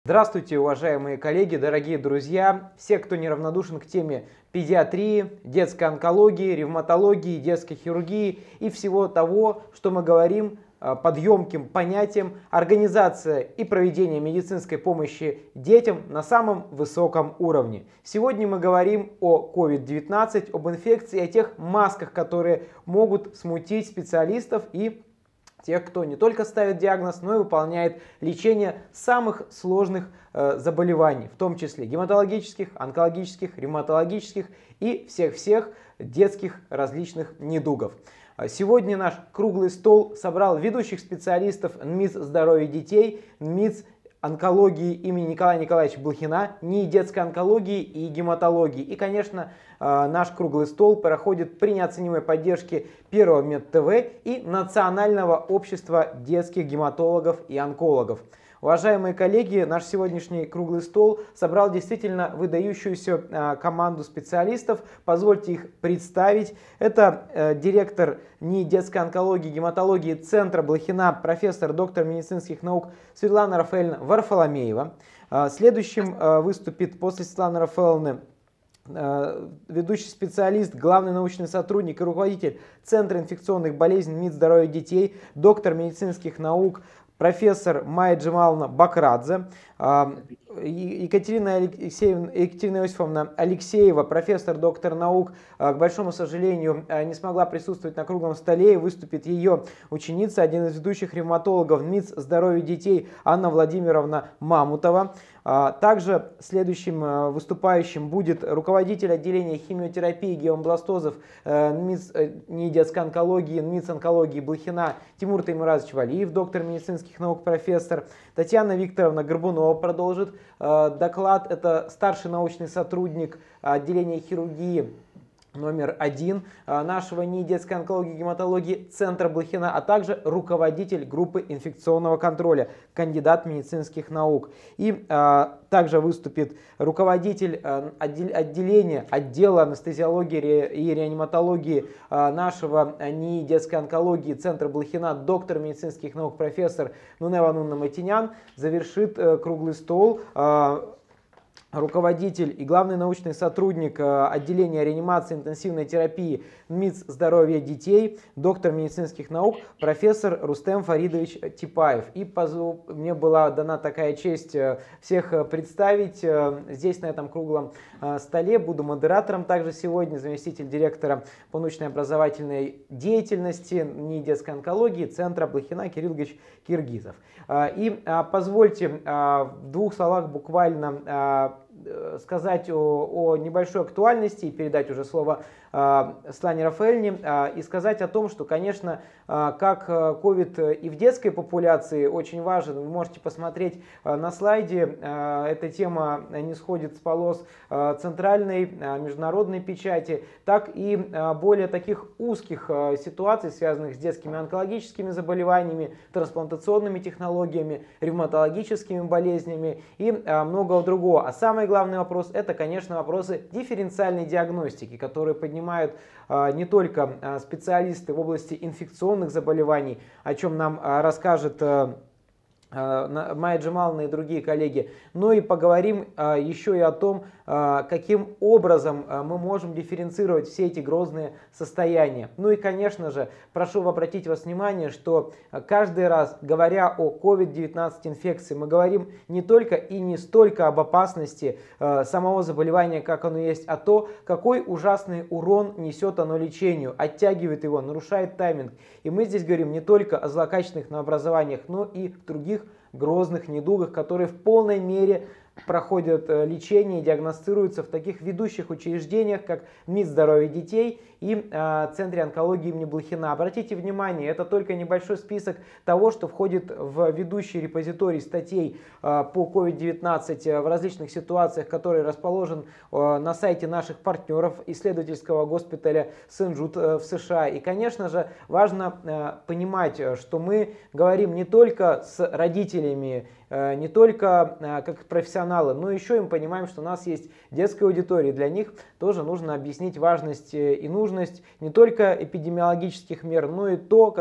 Здравствуйте, уважаемые коллеги, дорогие друзья, все, кто неравнодушен к теме педиатрии, детской онкологии, ревматологии, детской хирургии и всего того, что мы говорим под емким понятием организация и проведение медицинской помощи детям на самом высоком уровне. Сегодня мы говорим о COVID-19, об инфекции, о тех масках, которые могут смутить специалистов и тех, кто не только ставит диагноз, но и выполняет лечение самых сложных заболеваний, в том числе гематологических, онкологических, ревматологических и всех-всех детских различных недугов. Сегодня наш круглый стол собрал ведущих специалистов НМИЦ здоровья детей, НМИЦ онкологии имени Николая Николаевича Блохина, НИИ детской онкологии и гематологии. И, конечно, наш круглый стол проходит при неоценимой поддержке Первого МедТВ и Национального общества детских гематологов и онкологов. Уважаемые коллеги, наш сегодняшний круглый стол собрал действительно выдающуюся команду специалистов. Позвольте их представить. Это директор НИИ детской онкологии и гематологии Центра Блохина, профессор, доктор медицинских наук Светлана Рафаэльевна Варфоломеева. Следующим выступит после Светланы Рафаэльевны ведущий специалист, главный научный сотрудник и руководитель Центра инфекционных болезней МИД здоровья детей, доктор медицинских наук, профессор Майя Джемаловна Бакрадзе, Екатерина Иосифовна Алексеева, профессор, доктор наук, к большому сожалению, не смогла присутствовать на круглом столе, выступит ее ученица, один из ведущих ревматологов МИД здоровья детей Анна Владимировна Мамутова. Также следующим выступающим будет руководитель отделения химиотерапии и гемобластозов НИИ детской онкологии, НМИЦ онкологии Блохина Тимур Таймуразович Валиев, доктор медицинских наук, профессор. Татьяна Викторовна Горбунова продолжит доклад. Это старший научный сотрудник отделения хирургии номер 1 нашего НИИ детской онкологии и гематологии Центра Блохина, а также руководитель группы инфекционного контроля, кандидат медицинских наук. И также выступит руководитель отдела анестезиологии и реаниматологии нашего НИИ детской онкологии Центра Блохина, доктор медицинских наук, профессор Нунева Нунна Матинян. Завершит круглый стол руководитель и главный научный сотрудник отделения реанимации и интенсивной терапии МИД здоровья детей, доктор медицинских наук, профессор Рустем Фаридович Типаев. И мне была дана такая честь всех представить здесь, на этом круглом столе. Буду модератором также сегодня, заместитель директора по научно-образовательной деятельности НИИ детской онкологии Центра Блохина Кирилл Ильич Киргизов. И позвольте в двух словах буквально сказать о небольшой актуальности и передать уже слово Светлане Рафаэльевне и сказать о том, что, конечно, как COVID и в детской популяции очень важен. Вы можете посмотреть на слайде, эта тема не сходит с полос центральной международной печати, так и более таких узких ситуаций, связанных с детскими онкологическими заболеваниями, трансплантационными технологиями, ревматологическими болезнями и многого другого. А самый главный вопрос — это, конечно, вопросы дифференциальной диагностики, которые поднимают не только специалисты в области инфекционных заболеваний, о чем нам расскажет Майя Джемаловна и другие коллеги, но и поговорим еще и о том, каким образом мы можем дифференцировать все эти грозные состояния. Ну и, конечно же, прошу обратить вас внимание, что каждый раз, говоря о COVID-19 инфекции, мы говорим не только и не столько об опасности самого заболевания, как оно есть, а то, какой ужасный урон несет оно лечению, оттягивает его, нарушает тайминг. И мы здесь говорим не только о злокачественных новообразованиях, но и других грозных недугах, которые в полной мере проходят лечение и диагностируются в таких ведущих учреждениях, как МИД здоровья детей и Центре онкологии имени Блохина. Обратите внимание, это только небольшой список того, что входит в ведущий репозиторий статей по COVID-19 в различных ситуациях, который расположен на сайте наших партнеров исследовательского госпиталя Сен-Джуд в США. И, конечно же, важно понимать, что мы говорим не только с родителями, не только как профессионалы, но еще и мы понимаем, что у нас есть детская аудитория. Для них тоже нужно объяснить важность и нужность не только эпидемиологических мер, но и то, как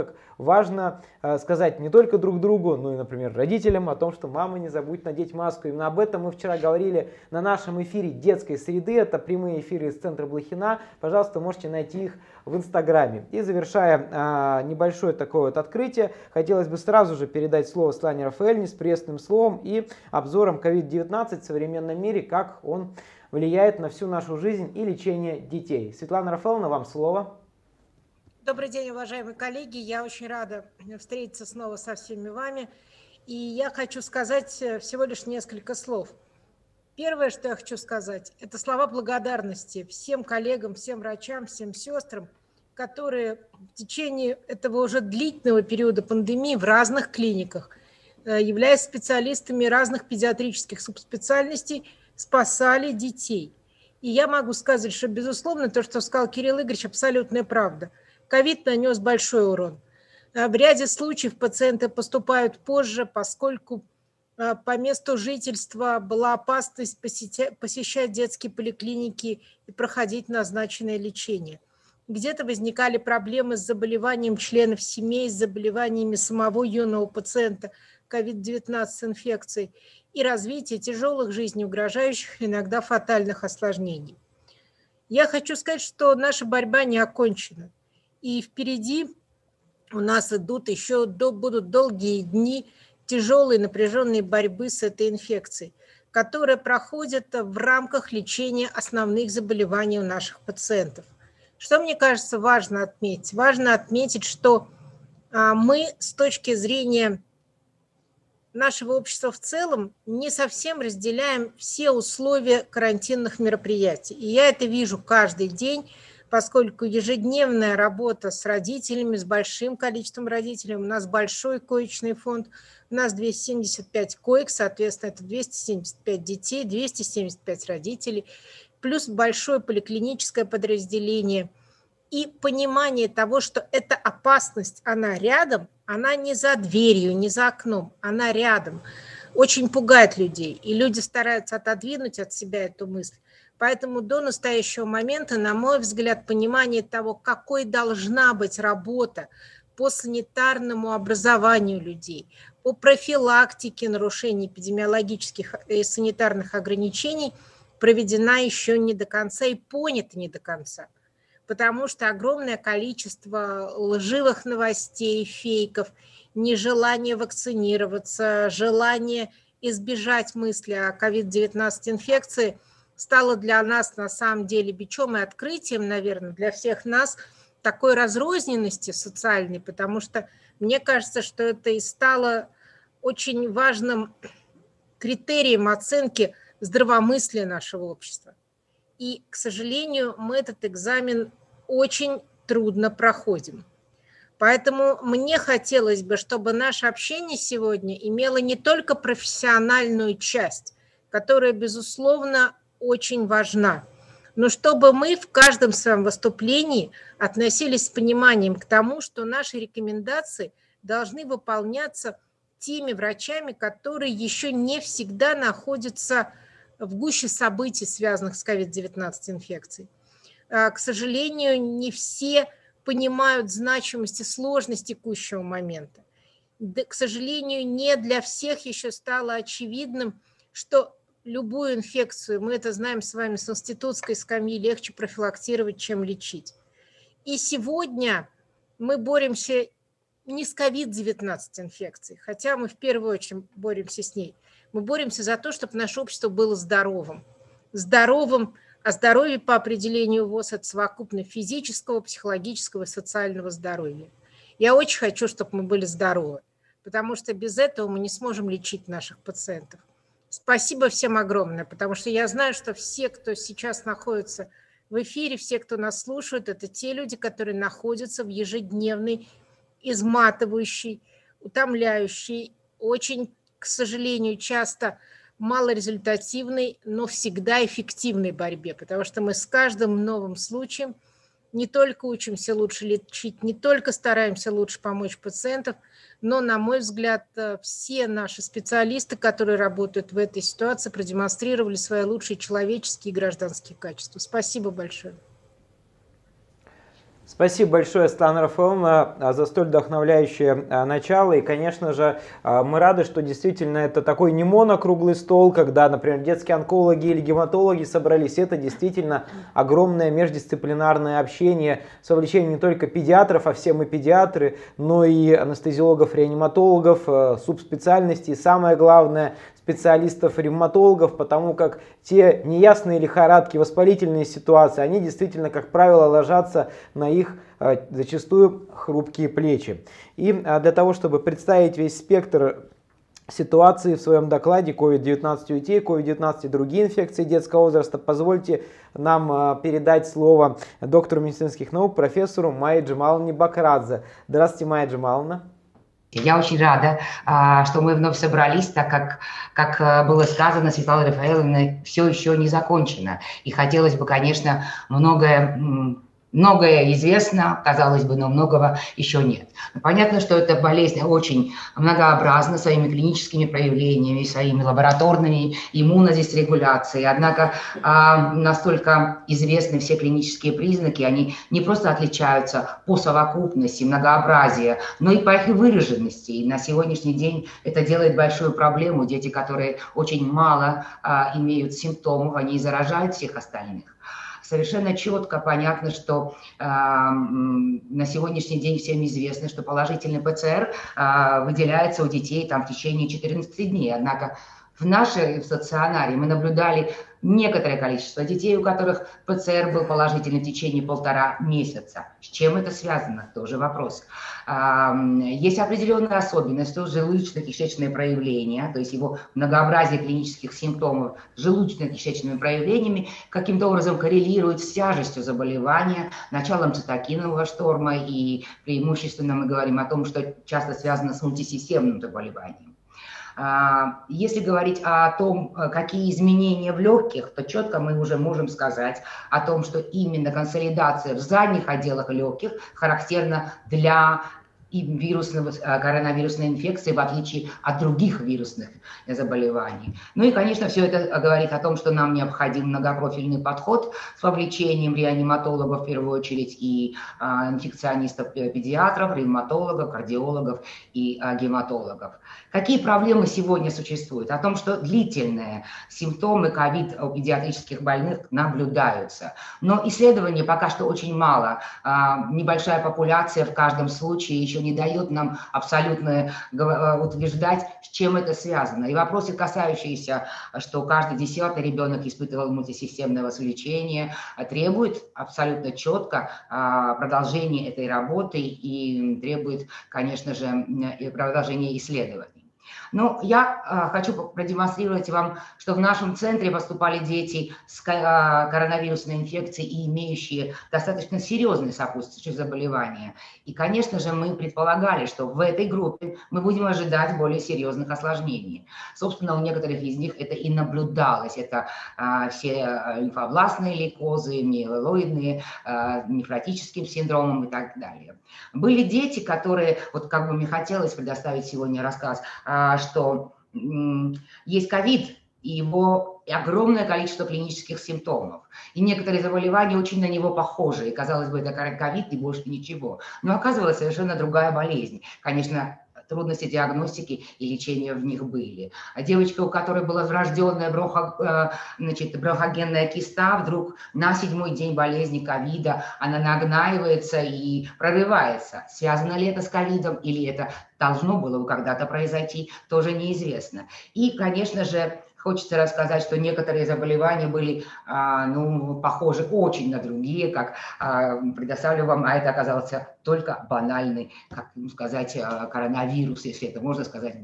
важно сказать не только друг другу, но и, например, родителям о том, что мама, не забудь надеть маску. Именно об этом мы вчера говорили на нашем эфире детской среды. Это прямые эфиры из центра Блохина. Пожалуйста, можете найти их в Инстаграме. И завершая небольшое такое вот открытие, хотелось бы сразу же передать слово Светлане Рафаэльевне с приветственным словом и обзором COVID-19 в современном мире, как он влияет на всю нашу жизнь и лечение детей. Светлана Рафаэльевна, вам слово. Добрый день, уважаемые коллеги. Я очень рада встретиться снова со всеми вами. И я хочу сказать всего лишь несколько слов. Первое, что я хочу сказать, это слова благодарности всем коллегам, всем врачам, всем сестрам, которые в течение этого уже длительного периода пандемии в разных клиниках, являясь специалистами разных педиатрических субспециальностей, спасали детей. И я могу сказать, что, безусловно, то, что сказал Кирилл Игоревич, абсолютная правда. ковид нанес большой урон. В ряде случаев пациенты поступают позже, поскольку по месту жительства была опасность посещать детские поликлиники и проходить назначенное лечение. Где-то возникали проблемы с заболеванием членов семей, с заболеваниями самого юного пациента, COVID-19 инфекцией и развитие тяжелых жизнеугрожающих, иногда фатальных осложнений. Я хочу сказать, что наша борьба не окончена. И впереди у нас будут долгие дни тяжелой напряженной борьбы с этой инфекцией, которая проходит в рамках лечения основных заболеваний у наших пациентов. Что мне кажется важно отметить? Важно отметить, что мы с точки зрения нашего общества в целом не совсем разделяем все условия карантинных мероприятий. И я это вижу каждый день, поскольку ежедневная работа с родителями, с большим количеством родителей, у нас большой коечный фонд, у нас 275 коек, соответственно, это 275 детей, 275 родителей, плюс большое поликлиническое подразделение. И понимание того, что эта опасность, она рядом, она не за дверью, не за окном, она рядом, очень пугает людей. И люди стараются отодвинуть от себя эту мысль. Поэтому до настоящего момента, на мой взгляд, понимание того, какой должна быть работа по санитарному образованию людей, по профилактике нарушений эпидемиологических и санитарных ограничений проведена еще не до конца и понята не до конца. Потому что огромное количество лживых новостей, фейков, нежелание вакцинироваться, желание избежать мысли о COVID-19 инфекции стало для нас на самом деле бичом и открытием, наверное, для всех нас такой разрозненности социальной, потому что мне кажется, что это и стало очень важным критерием оценки здравомыслия нашего общества. И, к сожалению, мы этот экзамен очень трудно проходим. Поэтому мне хотелось бы, чтобы наше общение сегодня имело не только профессиональную часть, которая, безусловно, очень важна, но чтобы мы в каждом своем выступлении относились с пониманием к тому, что наши рекомендации должны выполняться теми врачами, которые еще не всегда находятся в гуще событий, связанных с COVID-19 инфекцией. К сожалению, не все понимают значимость и сложность текущего момента. К сожалению, не для всех еще стало очевидным, что любую инфекцию, мы это знаем с вами с институтской скамьи, легче профилактировать, чем лечить. И сегодня мы боремся не с COVID-19 инфекцией, хотя мы в первую очередь боремся с ней. Мы боремся за то, чтобы наше общество было здоровым. Здоровым, а здоровье по определению ВОЗ – это совокупность физического, психологического и социального здоровья. Я очень хочу, чтобы мы были здоровы, потому что без этого мы не сможем лечить наших пациентов. Спасибо всем огромное, потому что я знаю, что все, кто сейчас находится в эфире, все, кто нас слушает, это те люди, которые находятся в ежедневной, изматывающей, утомляющей, очень, к сожалению, часто малорезультативной, но всегда эффективной борьбе, потому что мы с каждым новым случаем не только учимся лучше лечить, не только стараемся лучше помочь пациентам, но, на мой взгляд, все наши специалисты, которые работают в этой ситуации, продемонстрировали свои лучшие человеческие и гражданские качества. Спасибо большое. Спасибо большое, Светлана Рафаэловна, за столь вдохновляющее начало. И, конечно же, мы рады, что действительно это такой не монокруглый стол, когда, например, детские онкологи или гематологи собрались. Это действительно огромное междисциплинарное общение с вовлечением не только педиатров, а все мы педиатры, но и анестезиологов, реаниматологов, субспециальностей. И самое главное, специалистов-ревматологов, потому как те неясные лихорадки, воспалительные ситуации, они действительно, как правило, ложатся на их зачастую хрупкие плечи. И для того, чтобы представить весь спектр ситуации в своем докладе COVID-19 у детей, COVID-19 и другие инфекции детского возраста, позвольте нам передать слово доктору медицинских наук, профессору Майе Джамаловне Бакрадзе. Здравствуйте, Майя Джамаловна. Я очень рада, что мы вновь собрались, так как было сказано, Светлана Рафаэловна, все еще не закончено. И хотелось бы, конечно, многое известно, казалось бы, но многого еще нет. Но понятно, что эта болезнь очень многообразна своими клиническими проявлениями, своими лабораторными иммунодисрегуляцией. Однако настолько известны все клинические признаки, они не просто отличаются по совокупности, многообразию, но и по их выраженности. И на сегодняшний день это делает большую проблему. Дети, которые очень мало имеют симптомов, они заражают всех остальных. Совершенно четко понятно, что на сегодняшний день всем известно, что положительный ПЦР выделяется у детей там, в течение 14 дней. Однако в стационаре мы наблюдали некоторое количество детей, у которых ПЦР был положительный в течение 1,5 месяца. С чем это связано? Тоже вопрос. Есть определенная особенность, что желудочно-кишечные проявления, то есть его многообразие клинических симптомов с желудочно-кишечными проявлениями каким-то образом коррелирует с тяжестью заболевания, началом цитокинового шторма, и преимущественно мы говорим о том, что часто связано с мультисистемным заболеванием. Если говорить о том, какие изменения в легких, то четко мы уже можем сказать о том, что именно консолидация в задних отделах легких характерна для коронавирусной инфекции, в отличие от других вирусных заболеваний. Ну и, конечно, все это говорит о том, что нам необходим многопрофильный подход с вовлечением реаниматологов в первую очередь и инфекционистов-педиатров, ревматологов, кардиологов и гематологов. Какие проблемы сегодня существуют? О том, что длительные симптомы ковид у педиатрических больных наблюдаются. Но исследований пока что очень мало. Небольшая популяция в каждом случае еще не дает нам абсолютно утверждать, с чем это связано. И вопросы, касающиеся, что каждый 10-й ребенок испытывал мультисистемное вовлечение, требуют абсолютно четко продолжения этой работы и требует, конечно же, продолжения исследований. Но я хочу продемонстрировать вам, что в нашем центре поступали дети с коронавирусной инфекцией и имеющие достаточно серьезные сопутствующие заболевания. И, конечно же, мы предполагали, что в этой группе мы будем ожидать более серьезных осложнений. Собственно, у некоторых из них это и наблюдалось. Это все лимфобластные лейкозы, миелоидные, нефротическим синдромом и так далее. Были дети, которые, вот как бы мне хотелось предоставить сегодня рассказ, что есть ковид, и его огромное количество клинических симптомов. И некоторые заболевания очень на него похожи. И, казалось бы, это ковид и больше ничего. Но оказывалась совершенно другая болезнь. Конечно, трудности диагностики и лечения в них были. А девочка, у которой была врожденная бронхогенная киста, вдруг на 7-й день болезни ковида она нагнаивается и прорывается. Связано ли это с ковидом или это должно было когда-то произойти, тоже неизвестно. И, конечно же, хочется рассказать, что некоторые заболевания были похожи очень на другие, как предоставлю вам, а это оказался только банальный, как сказать, коронавирус, если это можно сказать,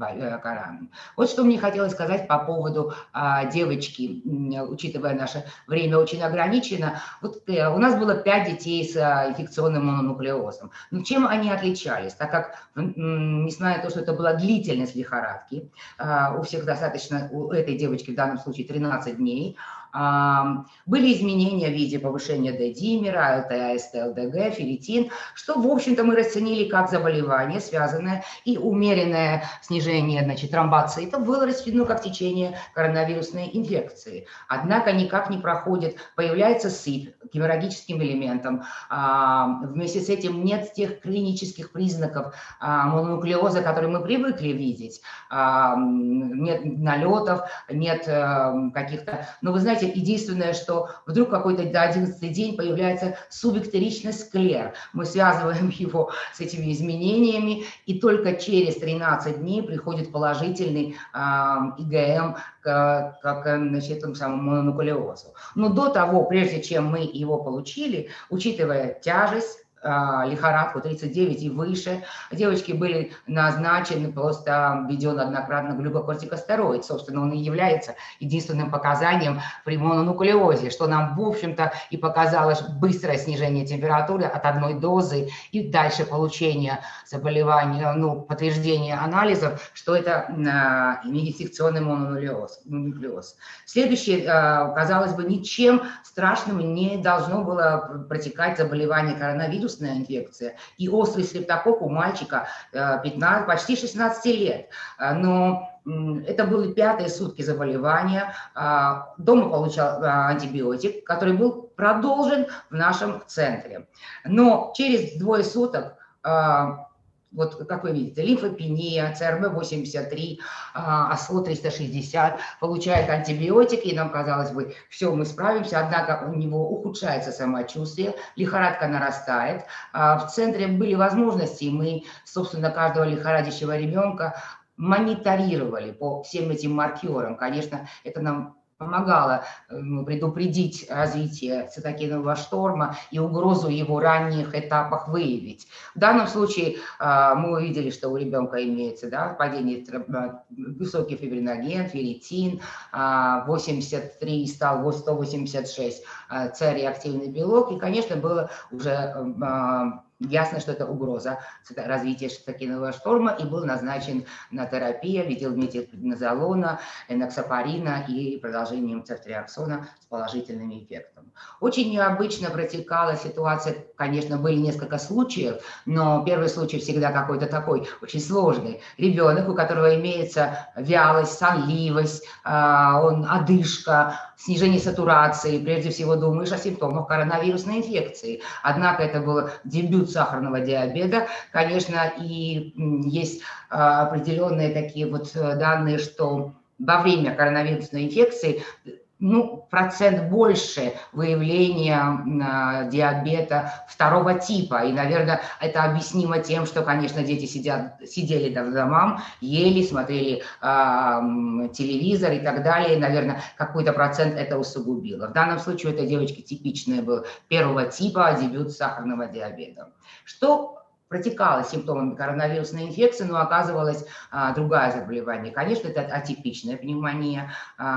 Вот что мне хотелось сказать по поводу девочки, учитывая наше время очень ограничено. Вот у нас было 5 детей с инфекционным мононуклеозом. Но чем они отличались? Так как, несмотря на то, что это была длительность лихорадки, у всех достаточно, у этой девочки в данном случае 13 дней, Были изменения в виде повышения D-димера, ЛТА, СТ, ЛДГ, ферритин, что, в общем-то, мы расценили как заболевание, связанное и умеренное снижение, значит, тромбоцитов было расценено как течение коронавирусной инфекции. Однако никак не проходит, появляется сыпь геморрагическим элементом. Вместе с этим нет тех клинических признаков мононуклеоза, которые мы привыкли видеть. Нет налетов, нет каких-то... Но вы знаете, единственное, что вдруг какой-то до 11-й день появляется суббактеричный склер. Мы связываем его с этими изменениями, и только через 13 дней приходит положительный ИГМ как, значит, этому самому мононуклеозу. Но до того, прежде чем мы его получили, учитывая тяжесть, лихорадку 39 и выше, девочки были назначены, просто введен однократно глюкокортикостероид. Собственно, он и является единственным показанием при мононуклеозе, что нам, в общем-то, и показалось быстрое снижение температуры от одной дозы и дальше получение заболевания, ну, подтверждение анализов, что это инфекционный мононуклеоз. Следующее, казалось бы, ничем страшным не должно было протекать заболевание коронавирусной инфекция и острый стрептококк у мальчика 15, почти 16 лет. Но это были 5-е сутки заболевания. Дома получал антибиотик, который был продолжен в нашем центре. Но через 2 суток, вот как вы видите, лимфопения, ЦРБ-83, АСЛО-360 получает антибиотики, и нам казалось бы, все, мы справимся, однако у него ухудшается самочувствие, лихорадка нарастает. В центре были возможности, и мы, собственно, каждого лихорадящего ребенка мониторировали по всем этим маркерам. Конечно, это нам помогало предупредить развитие цитокинового шторма и угрозу его в ранних этапах выявить. В данном случае мы увидели, что у ребенка имеется падение, высокий фибриноген, ферритин, 83 стал 186 С-реактивный белок, и, конечно, было уже ясно, что это угроза развития цитокинового шторма, и был назначен на терапию метилпреднизолона, эноксапарина и продолжением цефтриаксона с положительным эффектом. Очень необычно протекала ситуация, конечно, были несколько случаев, но первый случай всегда какой-то такой очень сложный. Ребенок, у которого имеется вялость, сонливость, одышка, снижение сатурации, прежде всего думаешь о симптомах коронавирусной инфекции. Однако это был дебют сахарного диабета. Конечно, и есть определенные такие вот данные, что во время коронавирусной инфекции процент больше выявления диабета 2-го типа. И, наверное, это объяснимо тем, что, конечно, дети сидели в домах, ели, смотрели телевизор и так далее. И, наверное, какой-то процент это усугубило. В данном случае у этой девочки типичное было 1-го типа, дебют сахарного диабета. Что протекала симптомами коронавирусной инфекции, но оказывалось другое заболевание. Конечно, это атипичная пневмония,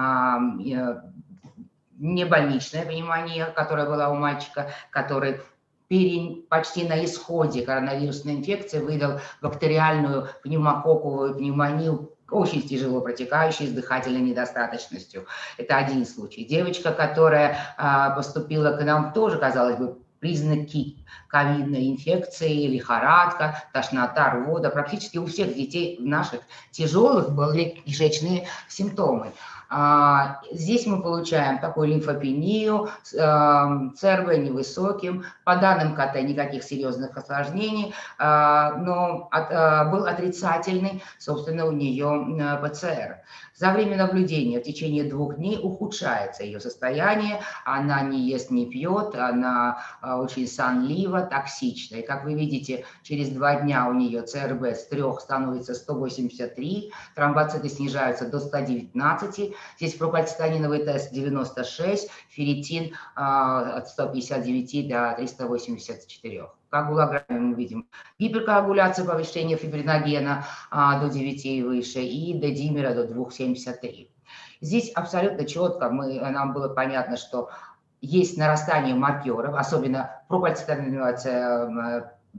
небольничная пневмония, которая была у мальчика, который почти на исходе коронавирусной инфекции выдал бактериальную пневмококковую пневмонию, очень тяжело протекающей, с дыхательной недостаточностью. Это один случай. Девочка, которая поступила к нам, тоже, казалось бы, признаки ковидной инфекции, лихорадка, тошнота, рвота. Практически у всех детей наших тяжелых были кишечные симптомы. Здесь мы получаем такую лимфопению, ЦРБ невысоким, по данным КТ никаких серьезных осложнений, но был отрицательный, собственно, у нее ПЦР. За время наблюдения в течение 2 дней ухудшается ее состояние, она не ест, не пьет, она очень сонлива, токсична. И как вы видите, через 2 дня у нее ЦРБ с 3 становится 183, тромбоциты снижаются до 119, здесь пропальцитониновый тест 96, ферритин от 159 до 384. Коагулограмме мы видим гиперкоагуляцию, повышение фибриногена до 9 и выше, и D-димера до 2,73. Здесь абсолютно четко нам было понятно, что есть нарастание маркеров, особенно пропальцитониновый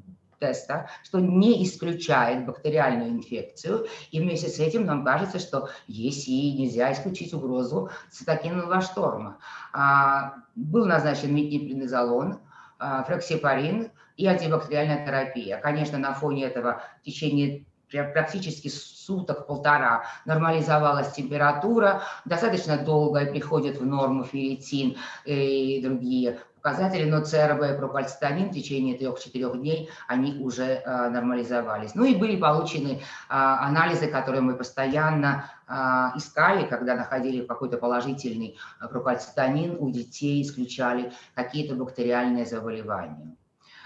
теста, что не исключает бактериальную инфекцию. И вместе с этим нам кажется, что есть и нельзя исключить угрозу цитокинового шторма. Был назначен метилпреднизолон, флоксипарин и антибактериальная терапия. Конечно, на фоне этого в течение практически суток-полтора нормализовалась температура, достаточно долго приходит в норму ферритин и другие показатели, но ЦРБ и пропальцитонин в течение 3-4 дней они уже нормализовались. Ну и были получены анализы, которые мы постоянно искали, когда находили какой-то положительный пропальцитонин, у детей исключали какие-то бактериальные заболевания.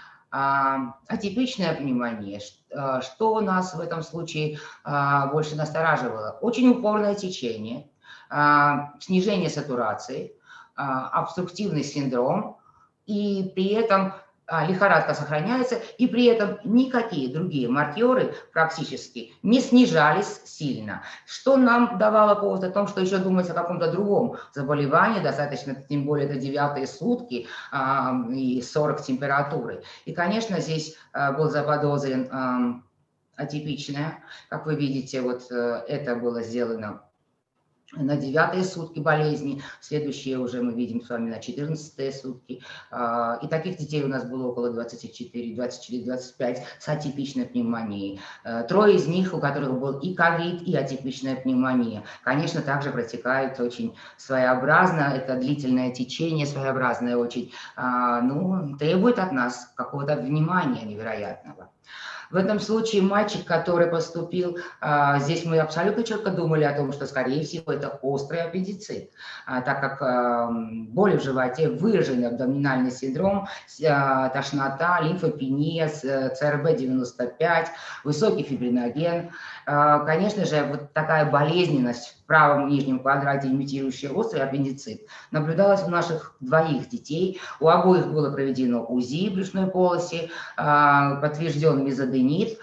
Атипичная пневмония. Что нас в этом случае больше настораживало? Очень упорное течение, снижение сатурации, обструктивный синдром, и при этом лихорадка сохраняется, и при этом никакие другие маркеры практически не снижались сильно, что нам давало повод о том, что еще думать о каком-то другом заболевании, достаточно, тем более это 9-е сутки и 40 температуры. И, конечно, здесь был заподозрен атипичная, как вы видите, вот это было сделано на 9-е сутки болезни, следующие уже мы видим с вами на 14-е сутки. И таких детей у нас было около 24-25 с атипичной пневмонией. 3 из них, у которых был и ковид, и атипичная пневмония. Конечно, также протекает очень своеобразно, это длительное течение, своеобразное очень, ну, требует от нас какого-то внимания невероятного. В этом случае мальчик, который поступил, здесь мы абсолютно четко думали о том, что, скорее всего, это острый аппендицит, так как боли в животе, выраженный абдоминальный синдром, тошнота, лимфопения, ЦРБ-95, высокий фибриноген. Конечно же, вот такая болезненность в правом нижнем квадрате, имитирующая острый аппендицит, наблюдалась у наших 2 детей. У обоих было проведено УЗИ брюшной полости, подтвержден мезоденит,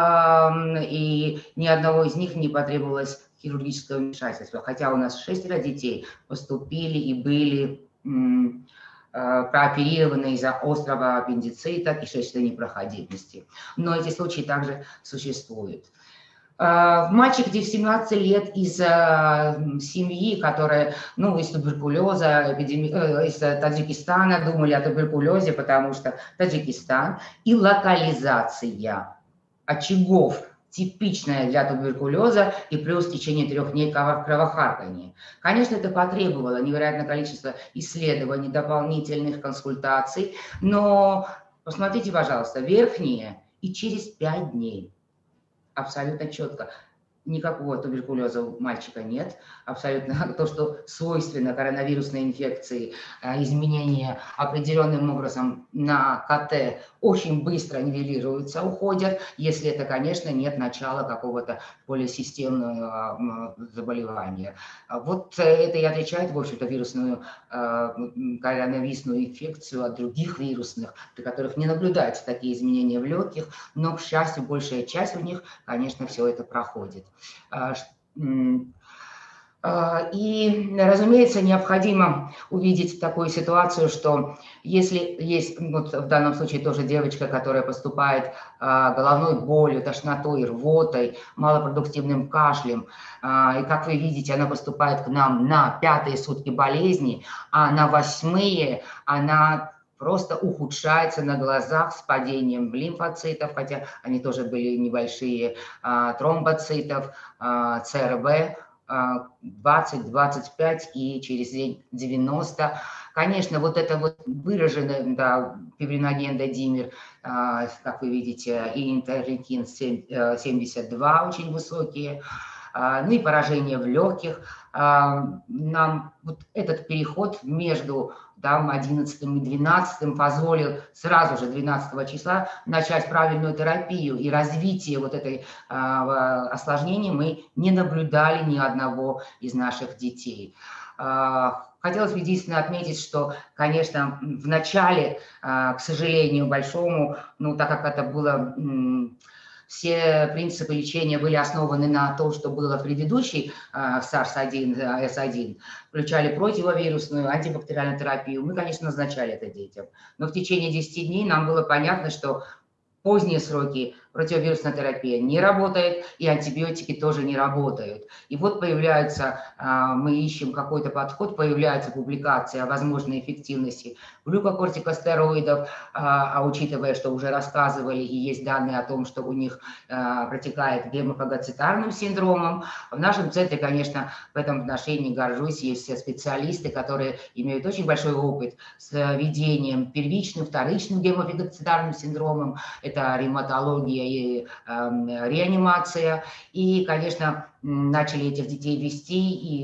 и ни одного из них не потребовалось хирургического вмешательства. Хотя у нас 6 детей поступили и были прооперированы из-за острого аппендицита и кишечной непроходимости. Но эти случаи также существуют. Мальчик, где в 17 лет из семьи, которая, ну, из туберкулеза, из Таджикистана, думали о туберкулезе, потому что Таджикистан, и локализация очагов, типичная для туберкулеза, и плюс в течение 3 дней кровохарканье. Конечно, это потребовало невероятное количество исследований, дополнительных консультаций, но посмотрите, пожалуйста, верхние и через 5 дней. Абсолютно четко. Никакого туберкулеза у мальчика нет. Абсолютно то, что свойственно коронавирусной инфекции, изменения определенным образом на КТ очень быстро нивелируются, уходят, если это, конечно, нет начала какого-то более системного заболевания. Вот это и отличает, в общем-то, вирусную коронавирусную инфекцию от других вирусных, при которых не наблюдаются такие изменения в легких, но, к счастью, большая часть у них, конечно, все это проходит. И, разумеется, необходимо увидеть такую ситуацию, что если есть, вот в данном случае тоже девочка, которая поступает головной болью, тошнотой, рвотой, малопродуктивным кашлем, и, как вы видите, она поступает к нам на 5-е сутки болезни, а на 8-е она просто ухудшается на глазах с падением лимфоцитов, хотя они тоже были небольшие, тромбоцитов, ЦРБ, 20, 25 и через день 90. Конечно, вот это вот выраженный, да, фибриноген, димер, как вы видите, и интерлейкин 72 очень высокие, ну и поражение в легких. Нам вот этот переход между 11 и 12 позволил сразу же 12 числа начать правильную терапию, и развитие вот этой осложнения мы не наблюдали ни одного из наших детей. Хотелось бы единственно отметить, что, конечно, в начале, к сожалению, большому, ну, так как это было... Все принципы лечения были основаны на том, что было в предыдущей SARS-1, S1, включали противовирусную, антибактериальную терапию. Мы, конечно, назначали это детям. Но в течение 10 дней нам было понятно, что поздние сроки противовирусная терапия не работает, и антибиотики тоже не работают. И вот появляется, мы ищем какой-то подход, появляется публикация о возможной эффективности глюкокортикостероидов, учитывая, что уже рассказывали и есть данные о том, что у них протекает гемофагоцитарным синдромом. В нашем центре, конечно, в этом отношении горжусь, есть все специалисты, которые имеют очень большой опыт с ведением первичным, вторичным гемофагоцитарным синдромом, это ревматология и реанимация. И, конечно, начали этих детей вести и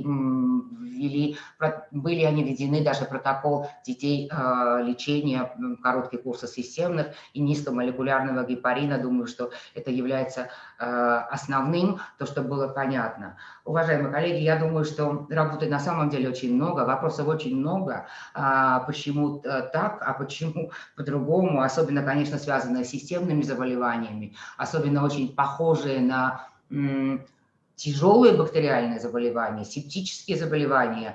были они введены даже в протокол детей лечения коротких курсов системных и низкомолекулярного гепарина. Думаю, что это является основным, то, что было понятно. Уважаемые коллеги, я думаю, что работы на самом деле очень много, вопросов очень много. Почему так, а почему по-другому? Особенно, конечно, связанные с системными заболеваниями, особенно очень похожие на тяжелые бактериальные заболевания, септические заболевания,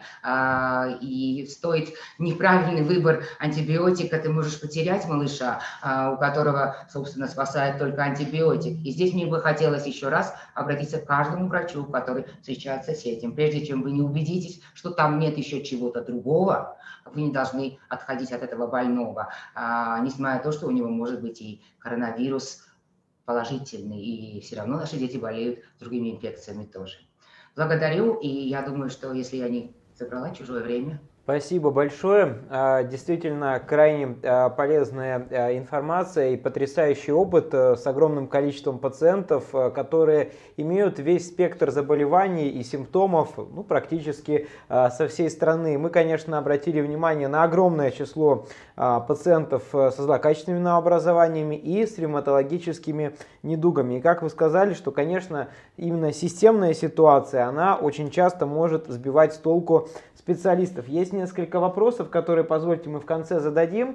и стоит неправильный выбор антибиотика, ты можешь потерять малыша, у которого, собственно, спасает только антибиотик. И здесь мне бы хотелось еще раз обратиться к каждому врачу, который встречается с этим. Прежде чем вы не убедитесь, что там нет еще чего-то другого, вы не должны отходить от этого больного, несмотря на то, что у него может быть и коронавирус положительный, и все равно наши дети болеют другими инфекциями тоже. Благодарю, и я думаю, что если я не забрала чужое время... Спасибо большое. Действительно, крайне полезная информация и потрясающий опыт с огромным количеством пациентов, которые имеют весь спектр заболеваний и симптомов, ну, практически со всей страны. Мы, конечно, обратили внимание на огромное число пациентов со злокачественными новообразованиями и с ревматологическими недугами. И как вы сказали, что, конечно, именно системная ситуация, она очень часто может сбивать с толку специалистов. Есть несколько вопросов, которые, позвольте, мы в конце зададим.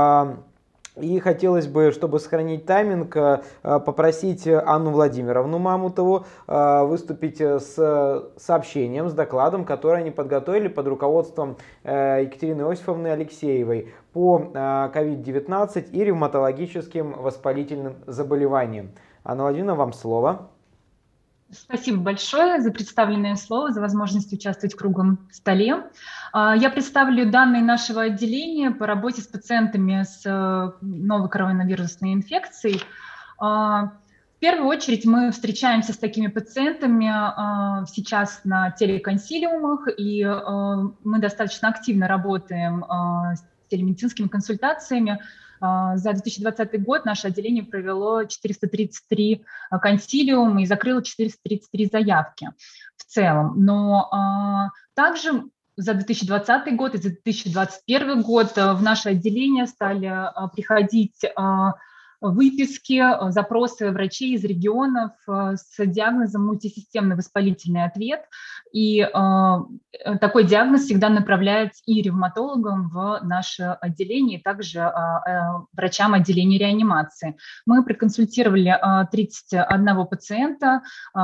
И хотелось бы, чтобы сохранить тайминг, попросить Анну Владимировну Мамутову выступить с сообщением, с докладом, который они подготовили под руководством Екатерины Иосифовны Алексеевой по COVID-19 и ревматологическим воспалительным заболеваниям. Анна Владимировна, вам слово. Спасибо большое за представленное слово, за возможность участвовать в круглом столе. Я представлю данные нашего отделения по работе с пациентами с новой коронавирусной инфекцией. В первую очередь мы встречаемся с такими пациентами сейчас на телеконсилиумах, и мы достаточно активно работаем с телемедицинскими консультациями. За 2020 год наше отделение провело 433 консилиума и закрыло 433 заявки в целом. Но также за 2020 год и за 2021 год в наше отделение стали приходить выписки, запросы врачей из регионов с диагнозом мультисистемный воспалительный ответ. И такой диагноз всегда направляется и ревматологам в наше отделение, и также врачам отделения реанимации. Мы проконсультировали 31 пациента,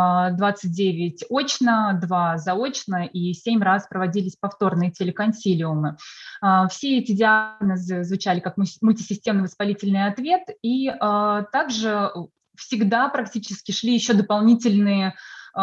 29 очно, 2 заочно и 7 раз проводились повторные телеконсилиумы. Все эти диагнозы звучали как мультисистемный воспалительный ответ, и также всегда практически шли еще дополнительные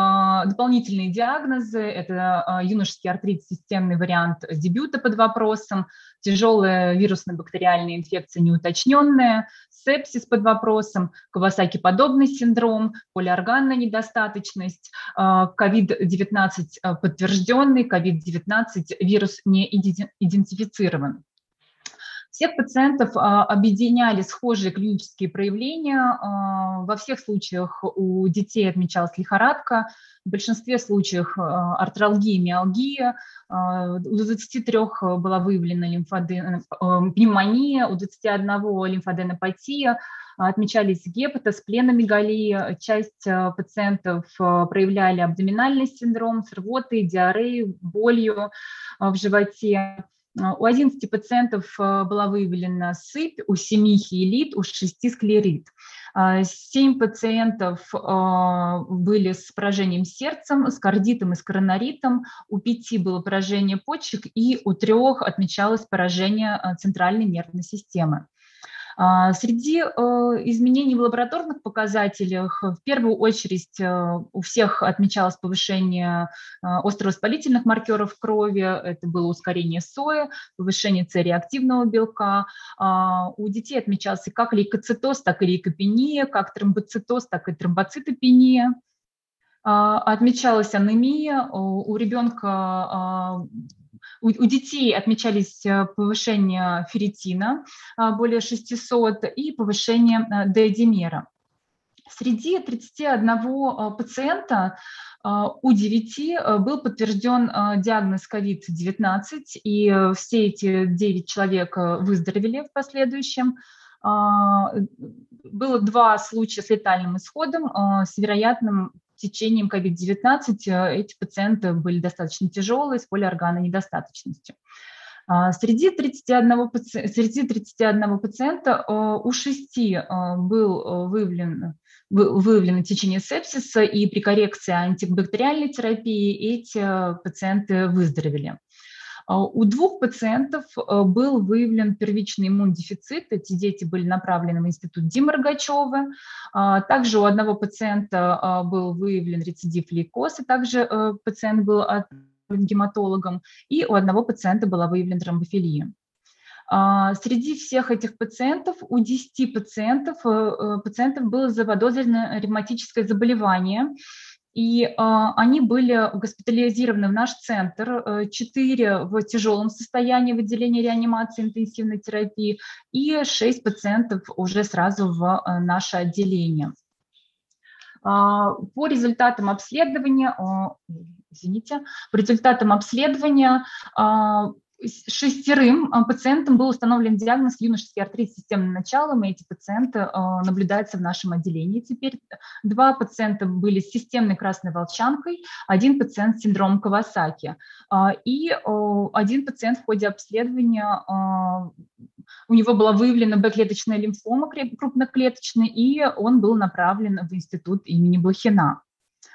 диагнозы. Это юношеский артрит, системный вариант дебюта под вопросом, тяжелая вирусно-бактериальная инфекция неуточненная, сепсис под вопросом, Кавасаки-подобный синдром, полиорганная недостаточность, COVID-19 подтвержденный, COVID-19 вирус не идентифицирован. Всех пациентов объединяли схожие клинические проявления. Во всех случаях у детей отмечалась лихорадка, в большинстве случаев артралгия, миалгия. У 23 была выявлена пневмония, у 21 лимфаденопатия. Отмечались гепатоз, пленомегалия. Часть пациентов проявляли абдоминальный синдром с рвотой, диареей, болью в животе. У 11 пациентов была выявлена сыпь, у 7 хиелит, у 6 склерит. 7 пациентов были с поражением сердцем, с кардитом и с коронаритом, у 5 было поражение почек и у 3 отмечалось поражение центральной нервной системы. Среди изменений в лабораторных показателях в первую очередь у всех отмечалось повышение островоспалительных маркеров крови, это было ускорение СОЭ, повышение С-реактивного белка. У детей отмечался как лейкоцитоз, так и лейкопения, как тромбоцитоз, так и тромбоцитопения. Отмечалась анемия, у ребенка, у детей отмечались повышение ферритина более 600 и повышение D-димера. Среди 31 пациента у 9 был подтвержден диагноз COVID-19, и все эти 9 человек выздоровели в последующем. Было 2 случая с летальным исходом, с вероятным течением COVID-19. Эти пациенты были достаточно тяжелые, с полиорганонедостаточностью. Среди 31 пациента у 6 был выявлено течение сепсиса, и при коррекции антибактериальной терапии эти пациенты выздоровели. У 2 пациентов был выявлен первичный иммунодефицит, эти дети были направлены в институт Димы Рогачева. Также у 1 пациента был выявлен рецидив лейкоза, также пациент был отправлен гематологом, и у 1 пациента была выявлена тромбофилия. Среди всех этих пациентов, у 10 пациентов было заподозрено ревматическое заболевание, и они были госпитализированы в наш центр, 4 в тяжелом состоянии в отделении реанимации интенсивной терапии и 6 пациентов уже сразу в наше отделение. По результатам обследования, шестерым пациентам был установлен диагноз юношеский артрит с системным началом, и эти пациенты наблюдаются в нашем отделении теперь. 2 пациента были с системной красной волчанкой, 1 пациент с синдромом Кавасаки. И 1 пациент в ходе обследования, у него была выявлена Б-клеточная лимфома крупноклеточная, и он был направлен в институт имени Блохина.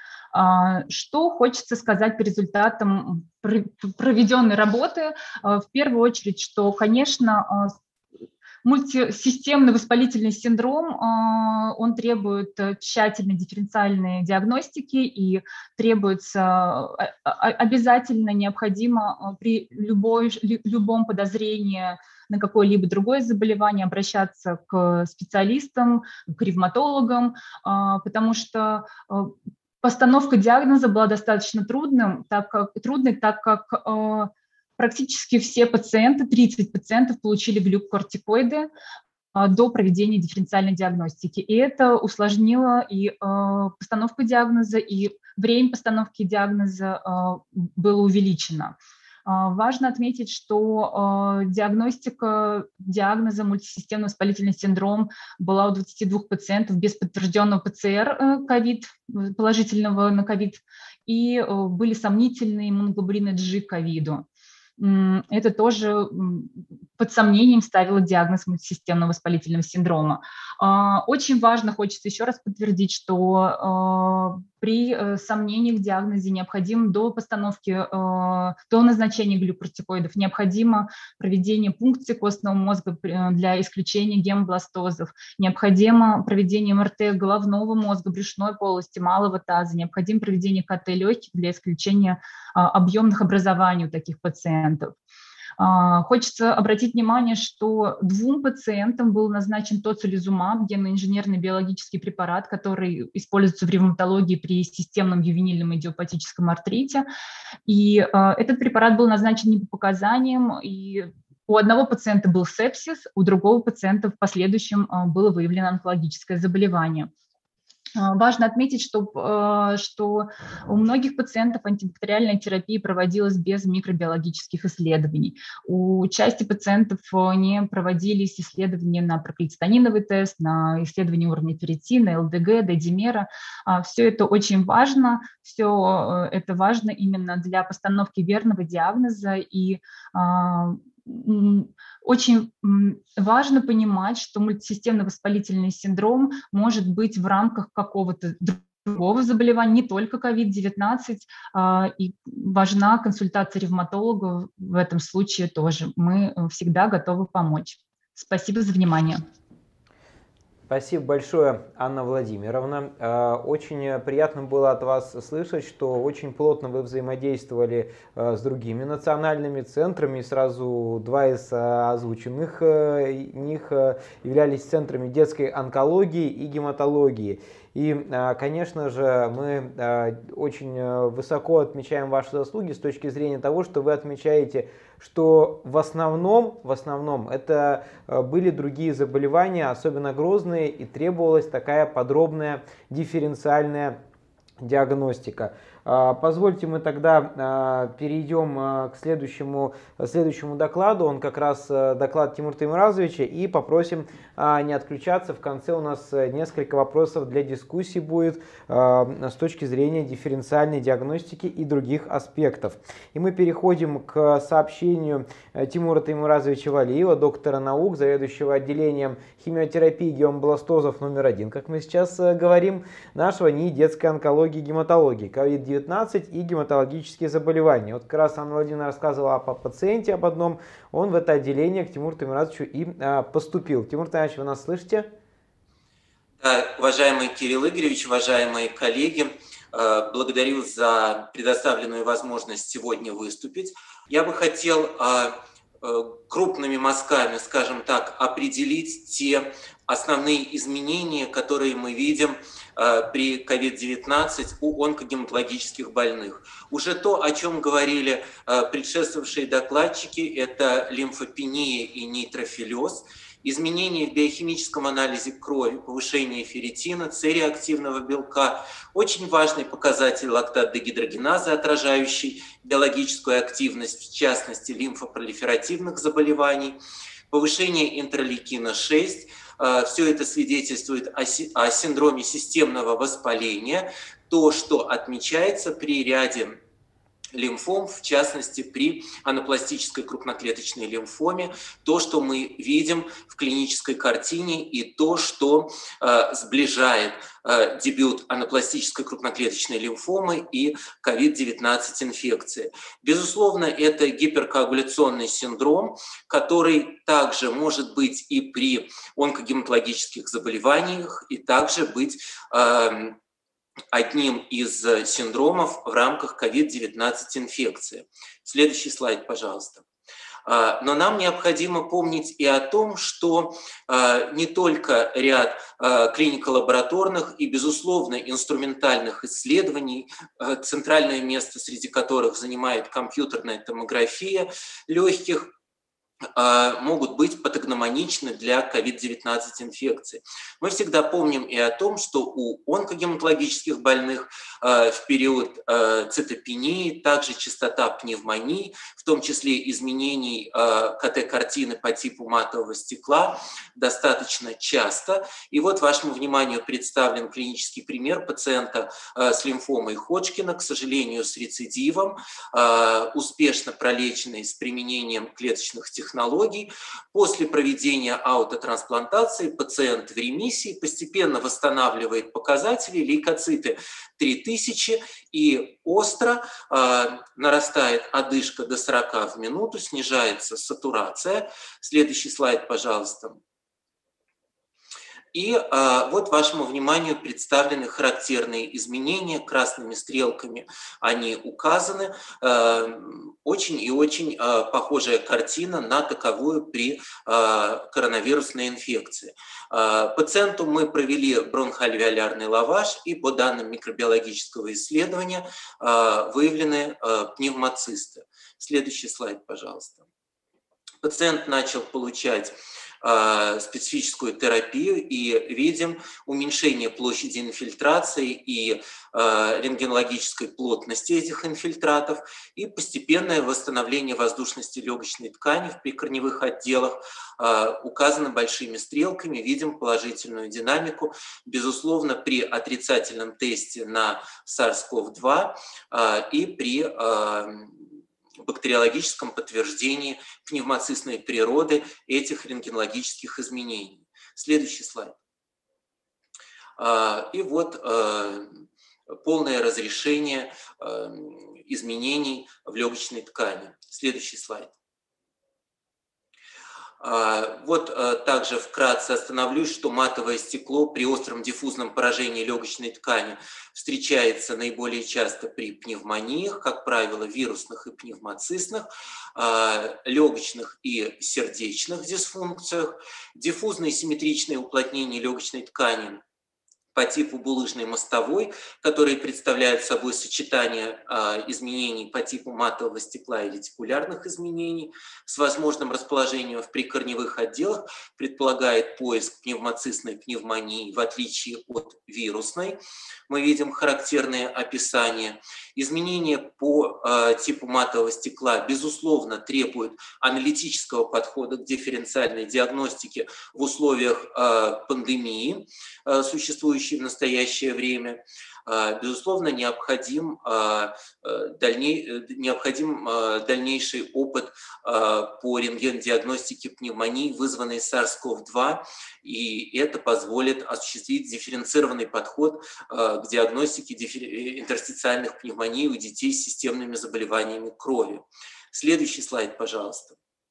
Что хочется сказать по результатам проведенной работы? В первую очередь, что, конечно, мультисистемный воспалительный синдром, он требует тщательной дифференциальной диагностики, и требуется обязательно необходимо при любом подозрении на какое-либо другое заболевание обращаться к специалистам, к ревматологам, потому что постановка диагноза была достаточно трудной, так как практически все пациенты, 30 пациентов, получили глюкокортикоиды до проведения дифференциальной диагностики. И это усложнило и постановку диагноза, и время постановки диагноза было увеличено. Важно отметить, что диагностика диагноза мультисистемный воспалительный синдром была у 22 пациентов без подтвержденного ПЦР ковид, положительного на ковид, и были сомнительные иммуноглобулины G к ковиду. Это тоже под сомнением ставило диагноз мультисистемного воспалительного синдрома. Очень важно, хочется еще раз подтвердить, что при сомнениях в диагнозе необходимо до постановки, до назначения глюкокортикоидов необходимо проведение пункции костного мозга для исключения гемобластозов, необходимо проведение МРТ головного мозга, брюшной полости, малого таза, необходимо проведение КТ легких для исключения объемных образований у таких пациентов. Хочется обратить внимание, что 2 пациентам был назначен тоцилизумаб, генно-инженерный биологический препарат, который используется в ревматологии при системном ювенильном идиопатическом артрите. И этот препарат был назначен не по показаниям, и у 1 пациента был сепсис, у другого пациента в последующем было выявлено онкологическое заболевание. Важно отметить, что у многих пациентов антибактериальная терапия проводилась без микробиологических исследований. У части пациентов не проводились исследования на проклицетониновый тест, на исследования уровня ферритина, ЛДГ, D-димера. Все это очень важно, все это важно именно для постановки верного диагноза, и очень важно понимать, что мультисистемный воспалительный синдром может быть в рамках какого-то другого заболевания, не только COVID-19, и важна консультация ревматолога в этом случае тоже. Мы всегда готовы помочь. Спасибо за внимание. Спасибо большое, Анна Владимировна. Очень приятно было от вас слышать, что очень плотно вы взаимодействовали с другими национальными центрами. Сразу два из озвученных них являлись центрами детской онкологии и гематологии. И, конечно же, мы очень высоко отмечаем ваши заслуги с точки зрения того, что вы отмечаете, что в основном это были другие заболевания, особенно грозные, и требовалась такая подробная дифференциальная диагностика. Позвольте мы тогда перейдем к следующему докладу. Он как раз доклад Тимура Теймуразовича, и попросим не отключаться. В конце у нас несколько вопросов для дискуссии будет с точки зрения дифференциальной диагностики и других аспектов. И мы переходим к сообщению Тимура Теймуразовича Валиева, доктора наук, заведующего отделением химиотерапии гемобластозов номер 1, как мы сейчас говорим, нашего НИИ детской онкологии и гематологии, COVID-19 и гематологические заболевания. Вот как раз Анна Владимировна рассказывала о пациенте об одном, он в это отделение к Тимуру Теймуразовичу и поступил. Тимур Теймуразович, вы нас слышите? Да, уважаемый Кирилл Игоревич, уважаемые коллеги, благодарю за предоставленную возможность сегодня выступить. Я бы хотел крупными мазками, скажем так, определить те основные изменения, которые мы видим при COVID-19 у онкогематологических больных. Уже то, о чем говорили предшествовавшие докладчики, это лимфопения и нейтрофилез, изменения в биохимическом анализе крови, повышение ферритина, С-реактивного белка, очень важный показатель лактат-дегидрогеназы, отражающий биологическую активность, в частности лимфопролиферативных заболеваний, повышение интерлейкина-6. Все это свидетельствует о синдроме системного воспаления, то, что отмечается при ряде лимфом, в частности при анапластической крупноклеточной лимфоме, то, что мы видим в клинической картине, и то, что сближает дебют анапластической крупноклеточной лимфомы и COVID-19 инфекции. Безусловно, это гиперкоагуляционный синдром, который также может быть и при онкогематологических заболеваниях, и также быть одним из синдромов в рамках COVID-19 инфекции. Следующий слайд, пожалуйста. Но нам необходимо помнить и о том, что не только ряд клинико-лабораторных и, безусловно, инструментальных исследований, центральное место среди которых занимает компьютерная томография легких, могут быть патогномоничны для COVID-19 инфекции. Мы всегда помним и о том, что у онкогематологических больных в период цитопении также частота пневмонии, в том числе изменений КТ-картины по типу матового стекла, достаточно часто. И вот вашему вниманию представлен клинический пример пациента с лимфомой Ходжкина, к сожалению, с рецидивом, успешно пролеченный с применением клеточных технологий. После проведения аутотрансплантации пациент в ремиссии постепенно восстанавливает показатели, лейкоциты 3000, и остро нарастает одышка до 40 в минуту, снижается сатурация. Следующий слайд, пожалуйста. И вот вашему вниманию представлены характерные изменения, красными стрелками они указаны. Очень и очень похожая картина на таковую при коронавирусной инфекции. Пациенту мы провели бронхоальвеолярный лаваж, и по данным микробиологического исследования выявлены пневмоцисты. Следующий слайд, пожалуйста. Пациент начал получать специфическую терапию, и видим уменьшение площади инфильтрации и рентгенологической плотности этих инфильтратов и постепенное восстановление воздушности легочной ткани в прикорневых отделах. Указано большими стрелками, видим положительную динамику. Безусловно, при отрицательном тесте на SARS-CoV-2 и при бактериологическом подтверждении пневмоцистной природы этих рентгенологических изменений. Следующий слайд. И вот полное разрешение изменений в легочной ткани. Следующий слайд. Вот также вкратце остановлюсь, что матовое стекло при остром диффузном поражении легочной ткани встречается наиболее часто при пневмониях, как правило, вирусных и пневмоцистных, легочных и сердечных дисфункциях. Диффузное симметричное уплотнение легочной ткани по типу булыжной мостовой, которые представляют собой сочетание изменений по типу матового стекла и ретикулярных изменений с возможным расположением в прикорневых отделах, предполагает поиск пневмоцистной пневмонии в отличие от вирусной. Мы видим характерные описания. Изменения по типу матового стекла, безусловно, требуют аналитического подхода к дифференциальной диагностике в условиях пандемии, существующей в настоящее время. Безусловно, необходим дальнейший опыт по рентгендиагностике пневмонии, вызванной SARS-CoV-2, и это позволит осуществить дифференцированный подход к диагностике интерстициальных пневмоний у детей с системными заболеваниями крови. Следующий слайд, пожалуйста.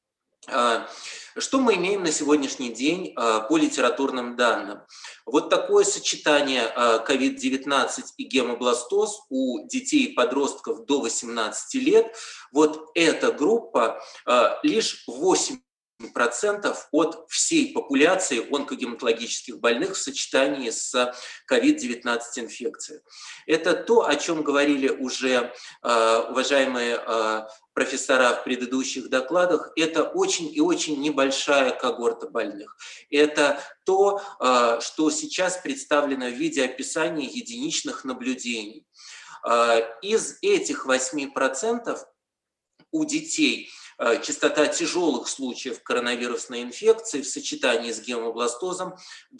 Что мы имеем на сегодняшний день по литературным данным? Вот такое сочетание COVID-19 и гемобластоз у детей и подростков до 18 лет, вот эта группа лишь 8% от всей популяции онкогематологических больных в сочетании с COVID-19 инфекцией. Это то, о чем говорили уже уважаемые профессора в предыдущих докладах. Это очень и очень небольшая когорта больных. Это то, что сейчас представлено в виде описания единичных наблюдений. Из этих 8% у детей частота тяжелых случаев коронавирусной инфекции в сочетании с гемобластозом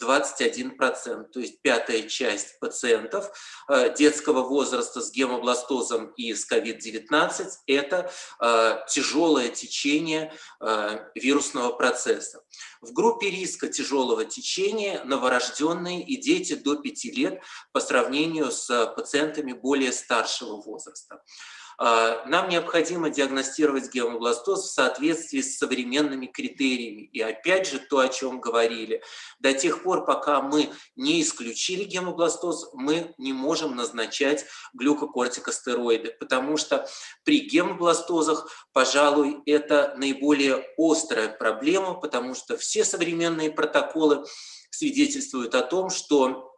21%, то есть пятая часть пациентов детского возраста с гемобластозом и с COVID-19 – это тяжелое течение вирусного процесса. В группе риска тяжелого течения новорожденные и дети до 5 лет по сравнению с пациентами более старшего возраста. Нам необходимо диагностировать гемобластоз в соответствии с современными критериями. И опять же то, о чем говорили. До тех пор, пока мы не исключили гемобластоз, мы не можем назначать глюкокортикостероиды, потому что при гемобластозах, пожалуй, это наиболее острая проблема, потому что все современные протоколы свидетельствуют о том, что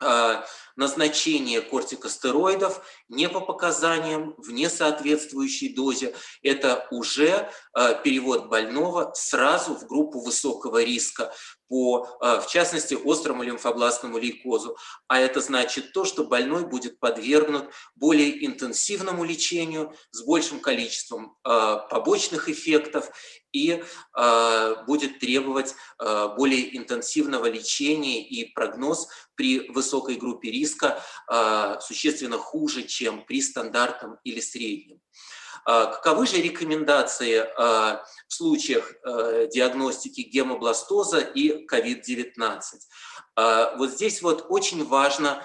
назначение кортикостероидов не по показаниям, в несоответствующей дозе – это уже перевод больного сразу в группу высокого риска по, в частности, острому лимфобластному лейкозу. А это значит то, что больной будет подвергнут более интенсивному лечению с большим количеством побочных эффектов и будет требовать более интенсивного лечения, и прогноз при высокой группе риска существенно хуже, чем при стандартном или среднем. Каковы же рекомендации в случаях диагностики гемобластоза и COVID-19? Вот здесь вот очень важно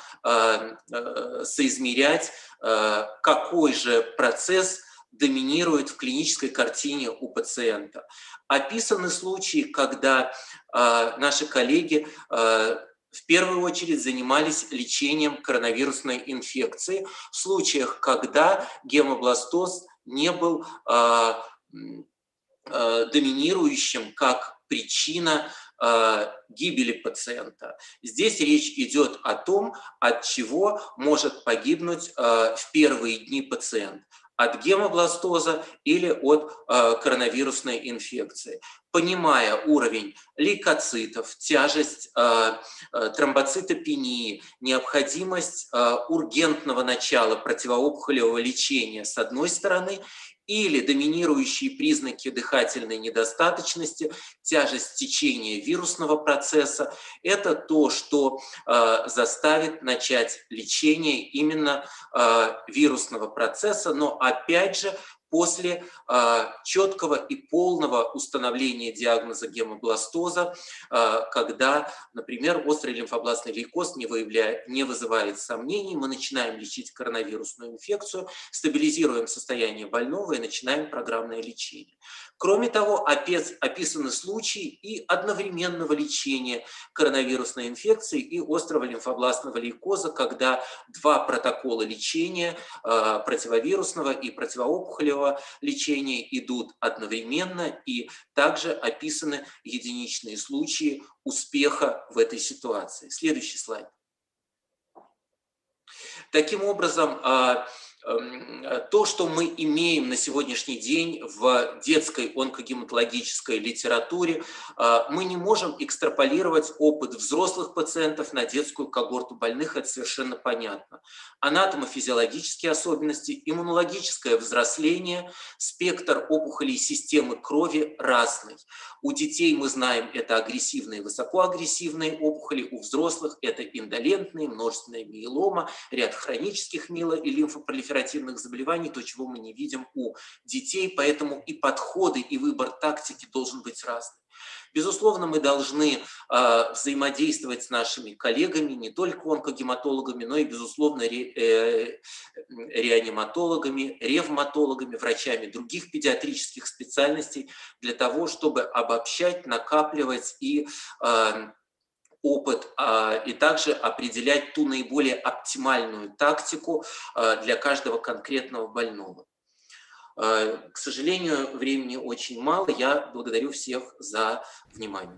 соизмерять, какой же процесс доминирует в клинической картине у пациента. Описаны случаи, когда наши коллеги в первую очередь занимались лечением коронавирусной инфекции в случаях, когда гемобластоз не был доминирующим как причина гибели пациента. Здесь речь идет о том, от чего может погибнуть в первые дни пациент. От гемобластоза или от коронавирусной инфекции. Понимая уровень лейкоцитов, тяжесть тромбоцитопении, необходимость ургентного начала противоопухолевого лечения с одной стороны, или доминирующие признаки дыхательной недостаточности, тяжесть течения вирусного процесса, это то, что заставит начать лечение именно вирусного процесса, но опять же после четкого и полного установления диагноза гемобластоза, когда, например, острый лимфобластный лейкоз не вызывает сомнений, мы начинаем лечить коронавирусную инфекцию, стабилизируем состояние больного и начинаем программное лечение. Кроме того, описаны случаи и одновременного лечения коронавирусной инфекции и острого лимфобластного лейкоза, когда два протокола лечения противовирусного и противоопухолевого лечения идут одновременно, и также описаны единичные случаи успеха в этой ситуации. Следующий слайд. Таким образом, то, что мы имеем на сегодняшний день в детской онкогематологической литературе, мы не можем экстраполировать опыт взрослых пациентов на детскую когорту больных, это совершенно понятно. Анатомофизиологические особенности, иммунологическое взросление, спектр опухолей системы крови разный. У детей, мы знаем, это агрессивные, высокоагрессивные опухоли, у взрослых это индолентные, множественная миелома, ряд хронических миело- и лимфопролиферативных заболеваний, то, чего мы не видим у детей, поэтому и подходы, и выбор тактики должен быть разный. Безусловно, мы должны взаимодействовать с нашими коллегами, не только онкогематологами, но и, безусловно, реаниматологами, ревматологами, врачами других педиатрических специальностей для того, чтобы обобщать, накапливать и опыт, и также определять ту наиболее оптимальную тактику для каждого конкретного больного. К сожалению, времени очень мало. Я благодарю всех за внимание.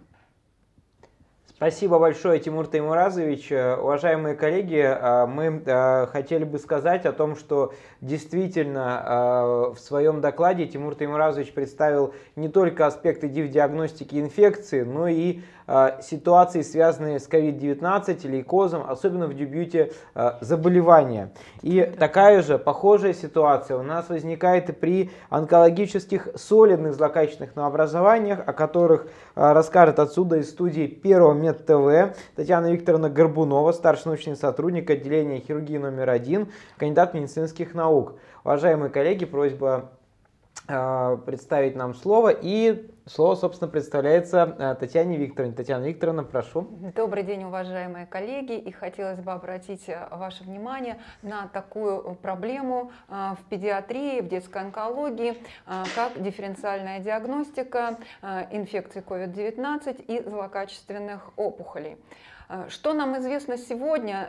Спасибо большое, Тимур Таймуразович. Уважаемые коллеги, мы хотели бы сказать о том, что действительно в своем докладе Тимур Таймуразович представил не только аспекты диагностики инфекции, но и ситуации, связанные с COVID-19, лейкозом, особенно в дебюте заболевания. И такая же похожая ситуация у нас возникает и при онкологических солидных злокачественных новообразованиях, о которых расскажет отсюда из студии Первого Мед-ТВ Татьяна Викторовна Горбунова, старший научный сотрудник отделения хирургии номер 1, кандидат медицинских наук. Уважаемые коллеги, просьба представить нам слово, и слово, собственно, представляется Татьяне Викторовне. Татьяна Викторовна, прошу. Добрый день, уважаемые коллеги, и хотелось бы обратить ваше внимание на такую проблему в педиатрии, в детской онкологии, как дифференциальная диагностика инфекции COVID-19 и злокачественных опухолей. Что нам известно сегодня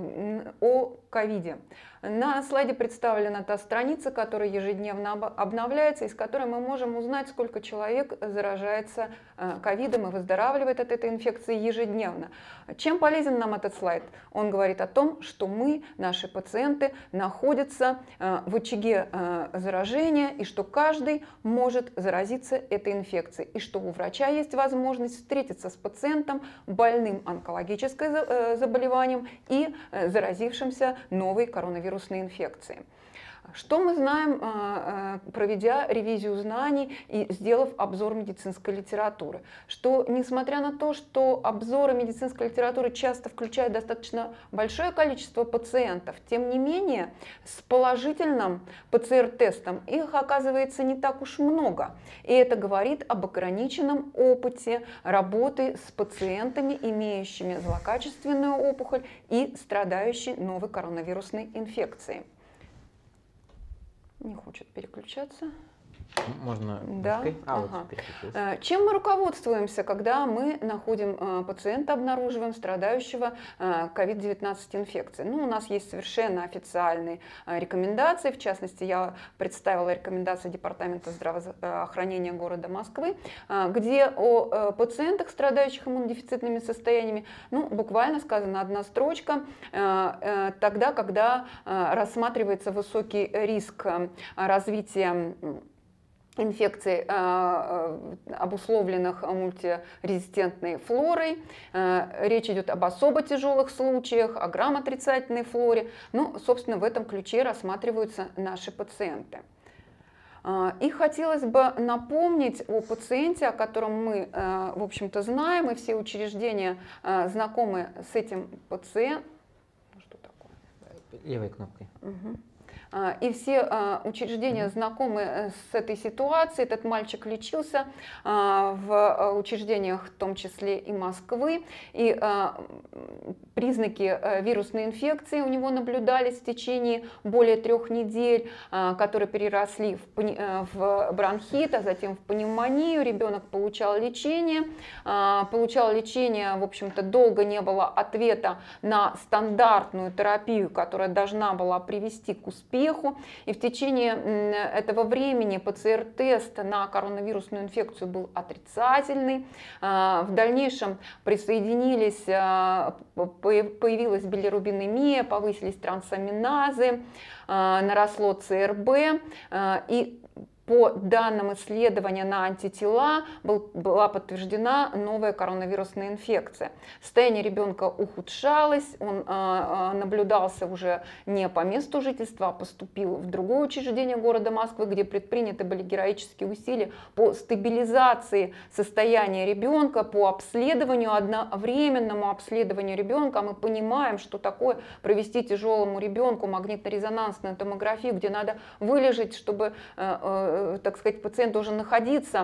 о ковиде? На слайде представлена та страница, которая ежедневно обновляется, из которой мы можем узнать, сколько человек заражается ковидом и выздоравливает от этой инфекции ежедневно. Чем полезен нам этот слайд? Он говорит о том, что мы, наши пациенты, находятся в очаге заражения, и что каждый может заразиться этой инфекцией, и что у врача есть возможность встретиться с пациентом, больным онкологическим заболеванием и заразившимся новой коронавирусной инфекцией. Что мы знаем, проведя ревизию знаний и сделав обзор медицинской литературы? Что, несмотря на то, что обзоры медицинской литературы часто включают достаточно большое количество пациентов, тем не менее с положительным ПЦР-тестом их оказывается не так уж много. И это говорит об ограниченном опыте работы с пациентами, имеющими злокачественную опухоль и страдающими новой коронавирусной инфекцией. Не хочет переключаться. Можно да. вот Чем мы руководствуемся, когда мы находим пациента, обнаруживаем страдающего COVID-19 инфекцией? Ну, у нас есть совершенно официальные рекомендации, в частности, я представила рекомендации Департамента здравоохранения города Москвы, где о пациентах, страдающих иммунодефицитными состояниями, ну, буквально сказана одна строчка, тогда, когда рассматривается высокий риск развития инфекций, обусловленных мультирезистентной флорой. Речь идет об особо тяжелых случаях, о грамм-отрицательной флоре. Ну, собственно, в этом ключе рассматриваются наши пациенты. И хотелось бы напомнить о пациенте, о котором мы, в общем-то, знаем, и все учреждения знакомы с этим пациентом. Что такое? Левой кнопкой. И все учреждения знакомы с этой ситуацией. Этот мальчик лечился в учреждениях, в том числе и Москвы. И признаки вирусной инфекции у него наблюдались в течение более 3 недель, которые переросли в бронхит, а затем в пневмонию. Ребенок получал лечение, в общем-то, долго не было ответа на стандартную терапию, которая должна была привести к успеху. И в течение этого времени ПЦР-тест на коронавирусную инфекцию был отрицательный. В дальнейшем появилась билирубинемия, повысились трансаминазы, наросло ЦРБ, и по данным исследования на антитела была подтверждена новая коронавирусная инфекция. Состояние ребенка ухудшалось, он наблюдался уже не по месту жительства, а поступил в другое учреждение города Москвы, где предприняты были героические усилия по стабилизации состояния ребенка, по обследованию, одновременному обследованию ребенка. Мы понимаем, что такое провести тяжелому ребенку магнитно-резонансную томографию, где надо вылежать, чтобы, так сказать, пациент должен находиться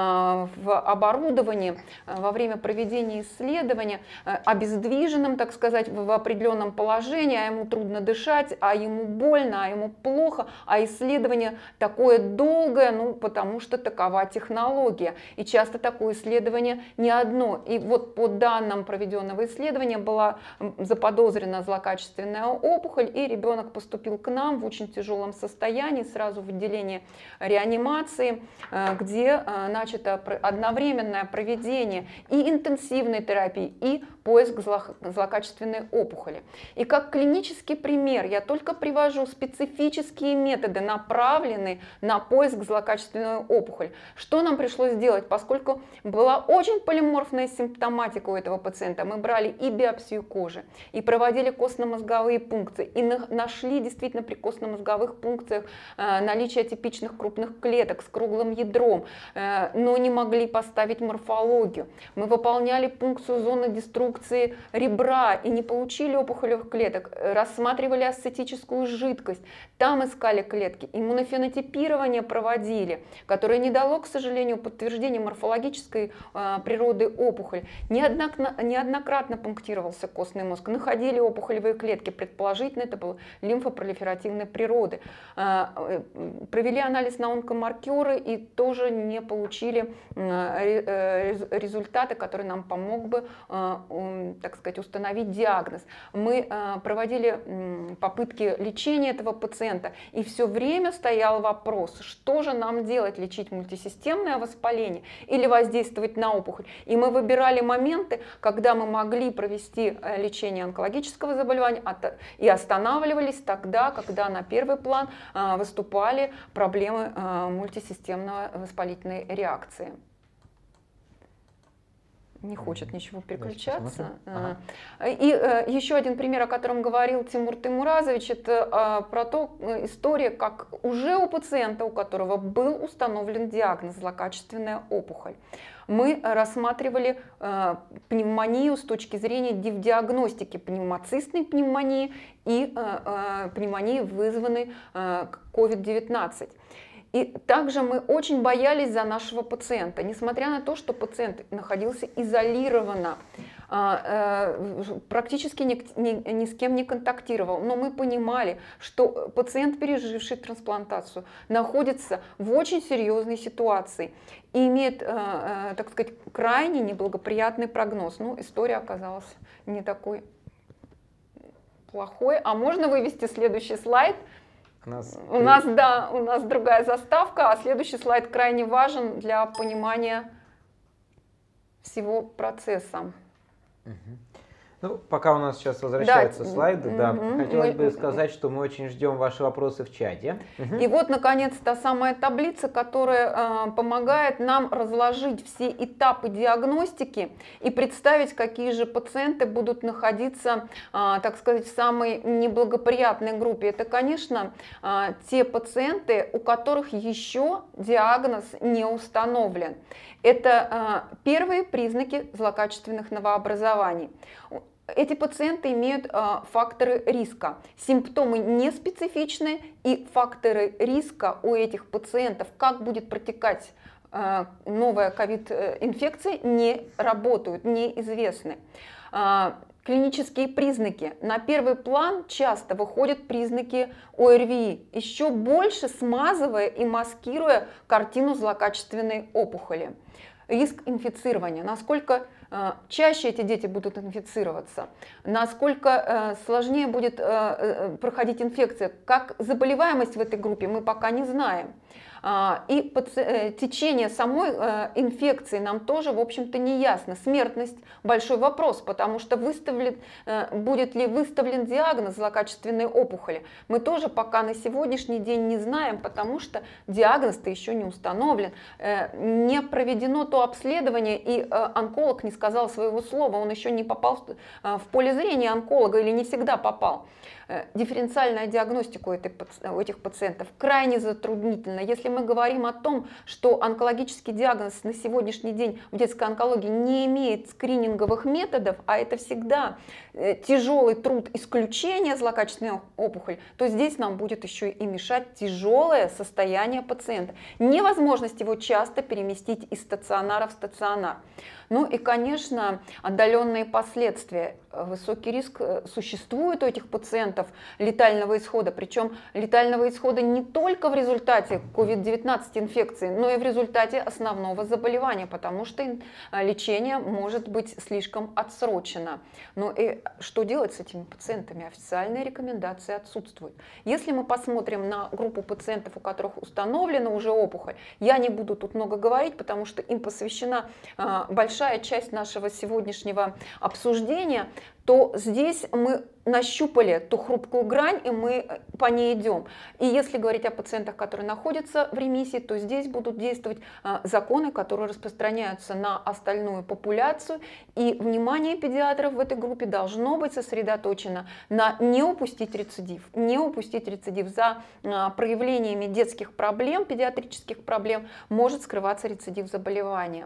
в оборудовании во время проведения исследования, обездвиженным, так сказать, в определенном положении, а ему трудно дышать, а ему больно, а ему плохо, а исследование такое долгое, ну, потому что такова технология. И часто такое исследование не одно. И вот по данным проведенного исследования была заподозрена злокачественная опухоль, и ребенок поступил к нам в очень тяжелом состоянии, сразу в отделение реанимации, где начато одновременное проведение и интенсивной терапии, и поиск злокачественной опухоли. И как клинический пример я только привожу специфические методы, направленные на поиск злокачественной опухоли. Что нам пришлось сделать? Поскольку была очень полиморфная симптоматика у этого пациента, мы брали и биопсию кожи, и проводили костно-мозговые пункции, и нашли действительно при костно-мозговых пункциях наличие атипичных крупных клеток с круглым ядром, но не могли поставить морфологию. Мы выполняли пункцию зоны деструкции ребра и не получили опухолевых клеток, рассматривали асцетическую жидкость, там искали клетки, иммунофенотипирование проводили, которое не дало, к сожалению, подтверждения морфологической природы опухоли. Неоднократно пунктировался костный мозг, находили опухолевые клетки, предположительно это было лимфопролиферативной природы. Провели анализ на онкомаркеры и тоже не получили результаты, которые нам помог бы, так сказать, установить диагноз. Мы проводили попытки лечения этого пациента, и все время стоял вопрос, что же нам делать, лечить мультисистемное воспаление или воздействовать на опухоль. И мы выбирали моменты, когда мы могли провести лечение онкологического заболевания, и останавливались тогда, когда на первый план выступали проблемы мультисистемной воспалительной реакции. Не хочет ничего переключаться. Ага. И еще один пример, о котором говорил Тимур Тимуразович, это про то, история, как уже у пациента, у которого был установлен диагноз злокачественная опухоль, мы рассматривали пневмонию с точки зрения диагностики пневмоцистной пневмонии и пневмонии, вызванной COVID-19. И также мы очень боялись за нашего пациента, несмотря на то, что пациент находился изолированно, практически ни с кем не контактировал. Но мы понимали, что пациент, переживший трансплантацию, находится в очень серьезной ситуации и имеет, так сказать, крайне неблагоприятный прогноз. Ну, история оказалась не такой плохой. А можно вывести следующий слайд? У нас другая заставка, а следующий слайд крайне важен для понимания всего процесса. Ну, пока у нас сейчас возвращаются слайды, хотелось бы сказать, что мы очень ждем ваши вопросы в чате. И вот, наконец, та самая таблица, которая помогает нам разложить все этапы диагностики и представить, какие же пациенты будут находиться, так сказать, в самой неблагоприятной группе. Это, конечно, те пациенты, у которых еще диагноз не установлен. Это первые признаки злокачественных новообразований. Эти пациенты имеют факторы риска. Симптомы не специфичны, и факторы риска у этих пациентов, как будет протекать новая ковид-инфекция, не работают, неизвестны. клинические признаки. На первый план часто выходят признаки ОРВИ, еще больше смазывая и маскируя картину злокачественной опухоли. Риск инфицирования. Насколько чаще эти дети будут инфицироваться, насколько сложнее будет проходить инфекция, как заболеваемость в этой группе мы пока не знаем. И течение самой инфекции нам тоже, в общем-то, не ясно. Смертность – большой вопрос, потому что будет ли выставлен диагноз злокачественной опухоли, мы тоже пока на сегодняшний день не знаем, потому что диагноз-то еще не установлен. Не проведено то обследование, и онколог не сказал своего слова, он еще не попал в поле зрения онколога или не всегда попал. Дифференциальная диагностика у этих пациентов крайне затруднительна. Если мы говорим о том, что онкологический диагноз на сегодняшний день в детской онкологии не имеет скрининговых методов, а это всегда тяжелый труд исключения злокачественной опухоли, то здесь нам будет еще и мешать тяжелое состояние пациента. Невозможность его часто переместить из стационара в стационар. Ну и, конечно, отдаленные последствия. Высокий риск существует у этих пациентов летального исхода, причем летального исхода не только в результате COVID-19 инфекции, но и в результате основного заболевания, потому что лечение может быть слишком отсрочено. Ну и что делать с этими пациентами? Официальные рекомендации отсутствуют. Если мы посмотрим на группу пациентов, у которых установлена уже опухоль, я не буду тут много говорить, потому что им посвящена большая часть нашего сегодняшнего обсуждения, то здесь мы нащупали ту хрупкую грань, и мы по ней идем. И если говорить о пациентах, которые находятся в ремиссии, то здесь будут действовать законы, которые распространяются на остальную популяцию, и внимание педиатров в этой группе должно быть сосредоточено на не упустить рецидив. Не упустить рецидив. За проявлениями детских проблем, педиатрических проблем может скрываться рецидив заболевания.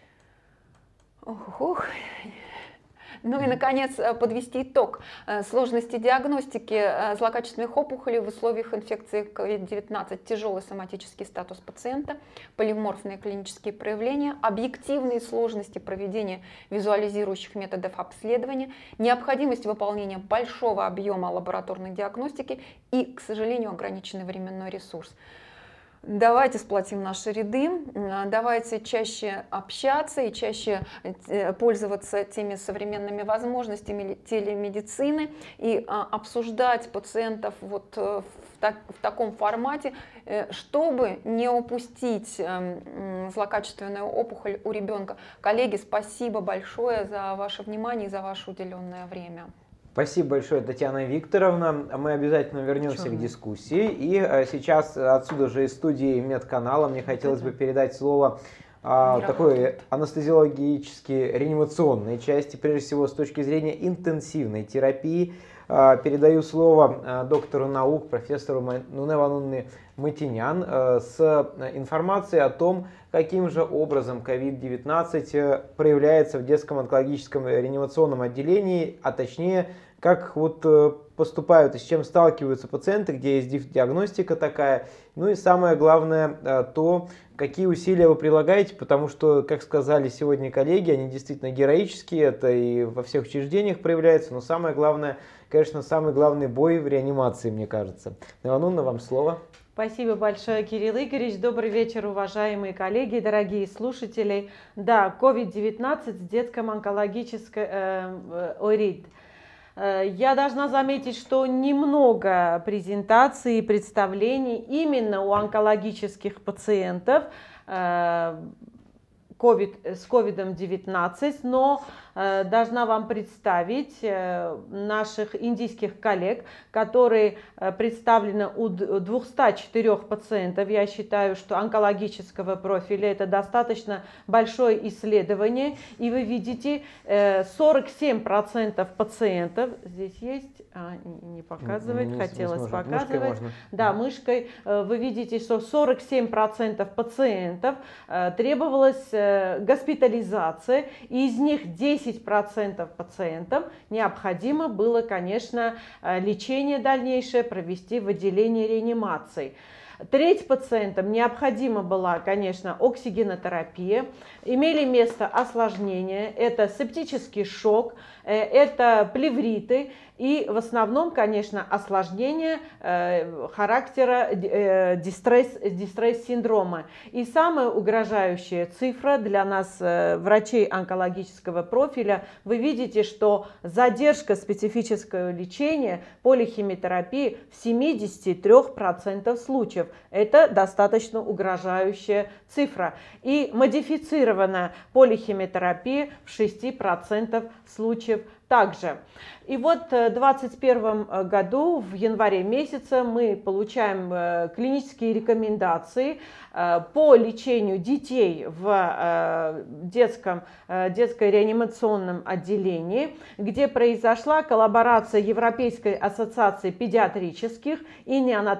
Ну и, наконец, подвести итог сложности диагностики злокачественных опухолей в условиях инфекции COVID-19. Тяжелый соматический статус пациента, полиморфные клинические проявления, объективные сложности проведения визуализирующих методов обследования, необходимость выполнения большого объема лабораторной диагностики и, к сожалению, ограниченный временной ресурс. Давайте сплотим наши ряды, давайте чаще общаться и чаще пользоваться теми современными возможностями телемедицины и обсуждать пациентов вот в таком формате, чтобы не упустить злокачественную опухоль у ребенка. Коллеги, спасибо большое за ваше внимание и за ваше уделенное время. Спасибо большое, Татьяна Викторовна. Мы обязательно вернемся к дискуссии. И сейчас отсюда же из студии медканала мне хотелось бы передать слово такой анестезиологически реанимационной части, прежде всего с точки зрения интенсивной терапии. Передаю слово доктору наук, профессору Нуне Ивановне Матинян с информацией о том, каким же образом COVID-19 проявляется в детском онкологическом реанимационном отделении, а точнее, как вот поступают и с чем сталкиваются пациенты, где есть диагностика такая. Ну и самое главное, то, какие усилия вы прилагаете, потому что, как сказали сегодня коллеги, они действительно героические, это и во всех учреждениях проявляется, но самое главное, конечно, самый главный бой в реанимации, мне кажется. Ивановна, вам слово. Спасибо большое, Кирилл Игоревич. Добрый вечер, уважаемые коллеги, дорогие слушатели. Да, COVID-19 в детском онкологическом ОРИД. Я должна заметить, что немного презентаций и представлений именно у онкологических пациентов с COVID-19, но должна вам представить наших индийских коллег, которые представлены у 204 пациентов. Я считаю, что онкологического профиля это достаточно большое исследование. И вы видите, 47% пациентов, здесь есть, не показывать, хотелось показывать. Да, мышкой. Вы видите, что 47% пациентов требовалась госпитализация, и из них 10% пациентов необходимо было, конечно, лечение дальнейшее провести в отделении реанимации. Треть пациентам необходима была, конечно, оксигенотерапия. Имели место осложнения. Это септический шок, это плевриты и в основном, конечно, осложнения характера дистресс-синдрома. И самая угрожающая цифра для нас, врачей онкологического профиля, вы видите, что задержка специфического лечения полихимиотерапии в 73% случаев. Это достаточно угрожающая цифра. И модифицированная полихимиотерапия в 6% случаев также. И вот в 2021 году, в январе месяце, мы получаем клинические рекомендации по лечению детей в детско-реанимационном отделении, где произошла коллаборация Европейской ассоциации педиатрических и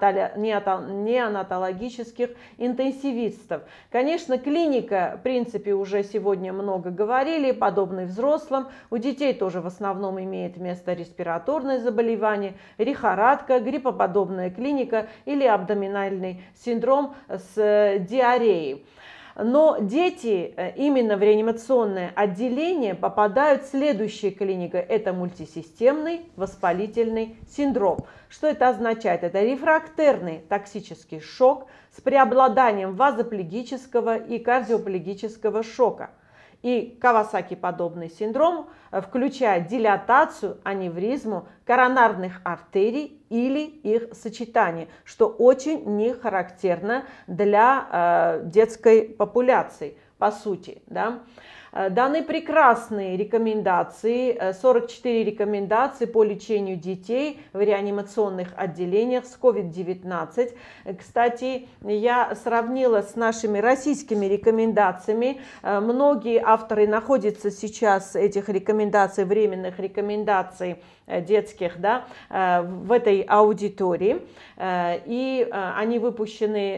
неонатологических интенсивистов. Конечно, клиника, в принципе, уже сегодня много говорили, подобный взрослым. У детей тоже в основном имеет место респираторное заболевание, лихорадка, гриппоподобная клиника или абдоминальный синдром с диареей. Но дети именно в реанимационное отделение попадают в следующая клиника. Это мультисистемный воспалительный синдром. Что это означает? Это рефрактерный токсический шок с преобладанием вазоплегического и кардиоплегического шока. И Кавасаки-подобный синдром включает дилатацию, аневризму коронарных артерий или их сочетание, что очень не характерно для детской популяции, по сути. Да? Даны прекрасные рекомендации, 44 рекомендации по лечению детей в реанимационных отделениях с COVID-19. Кстати, я сравнила с нашими российскими рекомендациями. Многие авторы находятся сейчас, этих рекомендаций, временных рекомендаций детских, да, в этой аудитории. И они выпущены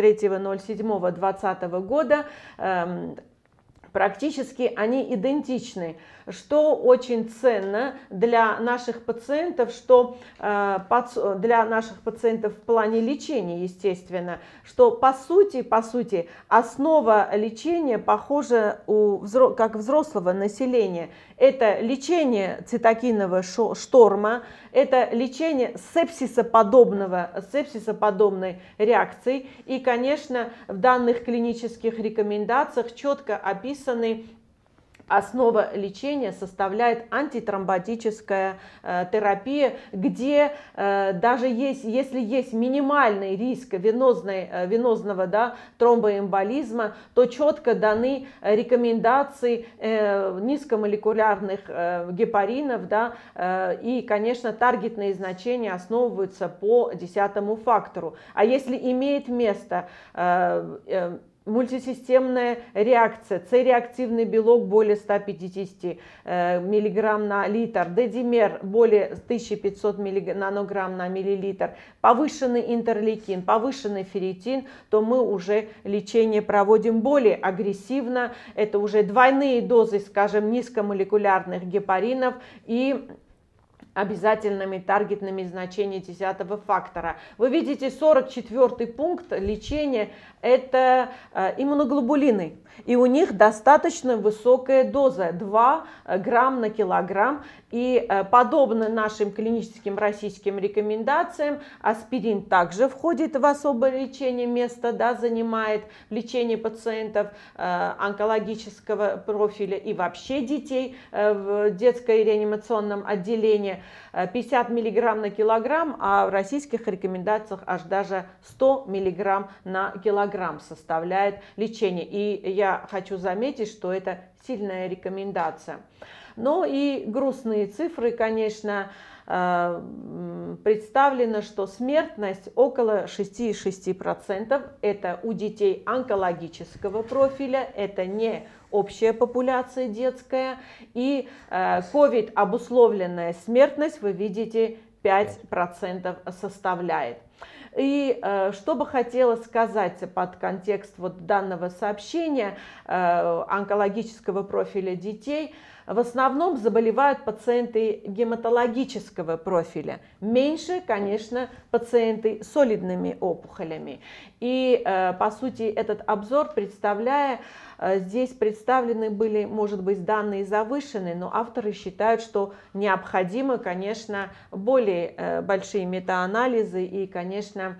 03.07.2020 года. Практически они идентичны, что очень ценно для наших пациентов, для наших пациентов в плане лечения, естественно, что по сути основа лечения похожа как взрослого населения. Это лечение цитокинового шторма, это лечение сепсисоподобной реакции. И, конечно, в данных клинических рекомендациях четко описаны основа лечения составляет антитромботическая терапия, где даже если есть минимальный риск венозного, да, тромбоэмболизма, то четко даны рекомендации низкомолекулярных гепаринов, да, и, конечно, таргетные значения основываются по 10-му фактору. А если имеет место мультисистемная реакция, С-реактивный белок более 150 мг на литр, дедимер более 1500 нанограмм на миллилитр, повышенный интерлейкин, повышенный ферритин, то мы уже лечение проводим более агрессивно. Это уже двойные дозы, скажем, низкомолекулярных гепаринов и обязательными таргетными значениями 10-го фактора. Вы видите, 44-й пункт лечения – это иммуноглобулины. И у них достаточно высокая доза – 2 грамм на килограмм. И подобно нашим клиническим российским рекомендациям, аспирин также входит в особое лечение, место, да, занимает лечение пациентов онкологического профиля и вообще детей в детско-реанимационном отделении. 50 мг на килограмм, а в российских рекомендациях аж даже 100 мг на килограмм составляет лечение. И я хочу заметить, что это сильная рекомендация. Ну и грустные цифры, конечно, представлено, что смертность около 6,6%. Это у детей онкологического профиля, это не общая популяция детская. И COVID обусловленная смертность, вы видите, 5% составляет. И что бы хотела сказать под контекст вот данного сообщения онкологического профиля детей, в основном заболевают пациенты гематологического профиля. Меньше, конечно, пациенты с солидными опухолями. И, по сути, этот обзор, представляя, здесь представлены были, может быть, данные завышенные, но авторы считают, что необходимы, конечно, более большие метаанализы и, конечно,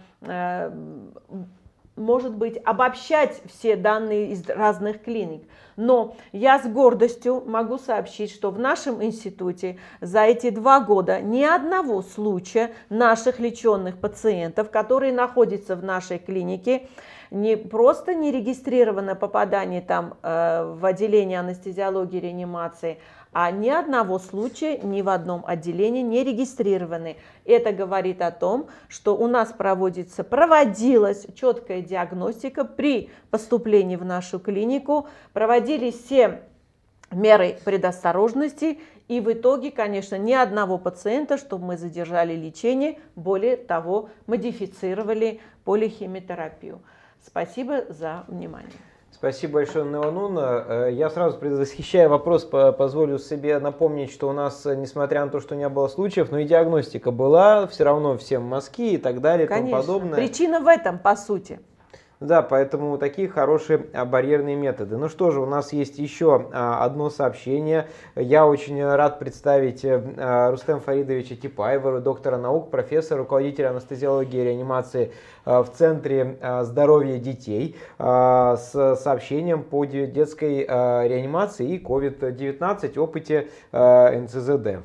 может быть, обобщать все данные из разных клиник. Но я с гордостью могу сообщить, что в нашем институте за эти 2 года ни одного случая наших леченных пациентов, которые находятся в нашей клинике, не просто не регистрировано попадание там в отделение анестезиологии и реанимации, а ни одного случая ни в одном отделении не регистрированы. Это говорит о том, что у нас проводилась четкая диагностика при поступлении в нашу клинику, проводились все меры предосторожности, и в итоге, конечно, ни одного пациента, чтобы мы задержали лечение, более того, модифицировали полихимиотерапию. Спасибо за внимание. Спасибо большое, Неонуна. Я сразу, предвосхищая вопрос, позволю себе напомнить, что у нас, несмотря на то, что не было случаев, но и диагностика была, все равно всем мазки и так далее, и тому подобное. Причина в этом, по сути. Да, поэтому такие хорошие барьерные методы. Ну что же, у нас есть еще одно сообщение. Я очень рад представить Рустема Фаридовича Типаева, доктора наук, профессора, руководителя анестезиологии и реанимации в Центре здоровья детей, с сообщением по детской реанимации и COVID-19 опыте НЦЗД.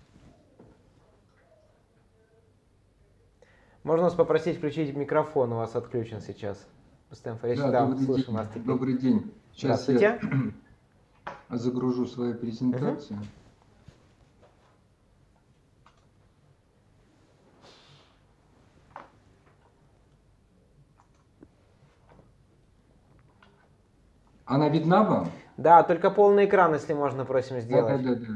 Можно вас попросить включить микрофон, у вас отключен сейчас. Да, добрый день. Сейчас я загружу свою презентацию. Она видна вам? Да, только полный экран, если можно, просим сделать. Да.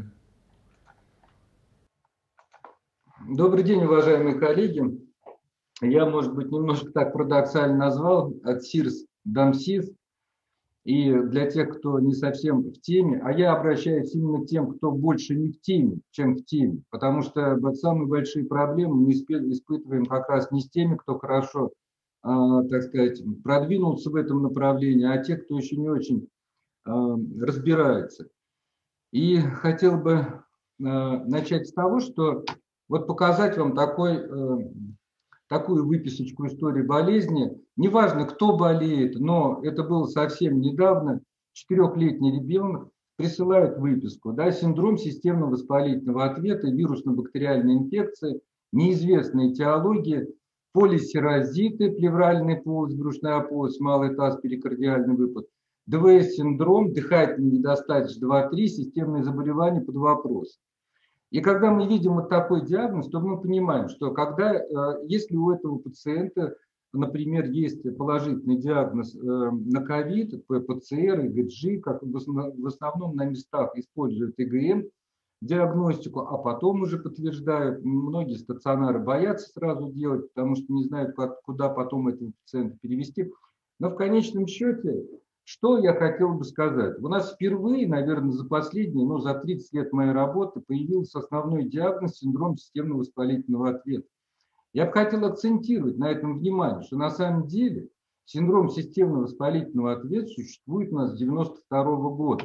Добрый день, уважаемые коллеги. Я, может быть, немножко так парадоксально назвал от СИРС ДАМСИС. И для тех, кто не совсем в теме, а я обращаюсь именно к тем, кто больше не в теме, чем в теме. Потому что самые большие проблемы мы испытываем как раз не с теми, кто хорошо, так сказать, продвинулся в этом направлении, а те, кто еще не очень разбирается. И хотел бы начать с того, что вот показать вам такую выписочку истории болезни. Неважно, кто болеет, но это было совсем недавно. 4-летний ребенок присылает выписку. Да, синдром системного воспалительного ответа, вирусно-бактериальной инфекции, неизвестная этиология, полисерозиты, плевральный полость, брюшная полость, малый таз, перикардиальный выпад, ДВС-синдром, дыхательная недостаточность 2-3, системные заболевания под вопрос. И когда мы видим вот такой диагноз, то мы понимаем, что если у этого пациента, например, есть положительный диагноз на ковид, ПЦР, ИГГ, как в основном на местах используют ИГМ диагностику, а потом уже подтверждают, многие стационары боятся сразу делать, потому что не знают, куда потом этого пациента перевести. Но в конечном счете, что я хотел бы сказать? У нас впервые, наверное, за последние, за 30 лет моей работы появился основной диагноз синдром системного воспалительного ответа. Я бы хотел акцентировать на этом внимание, что на самом деле синдром системного воспалительного ответа существует у нас с 1992 года.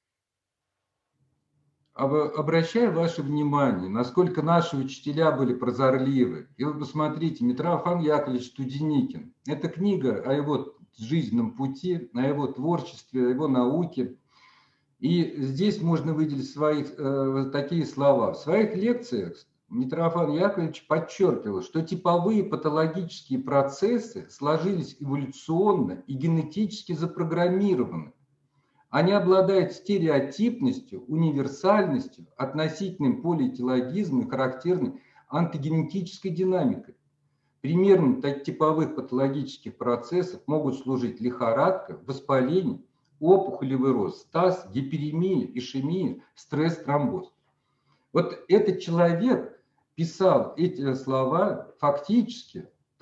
Обращаю ваше внимание, насколько наши учителя были прозорливы. И вы посмотрите, Митрофан Яковлевич Студеникин. Это книга о его жизненном пути, о его творчестве, о его науке. И здесь можно выделить такие слова. В своих лекциях Митрофан Яковлевич подчеркивал, что типовые патологические процессы сложились эволюционно и генетически запрограммированы. Они обладают стереотипностью, универсальностью, относительным полиэтиологизмом и характерной антогенетической динамикой. Примером типовых патологических процессов могут служить лихорадка, воспаление, опухолевый рост, стаз, гиперемия, ишемия, стресс, тромбоз. Вот этот человек писал эти слова фактически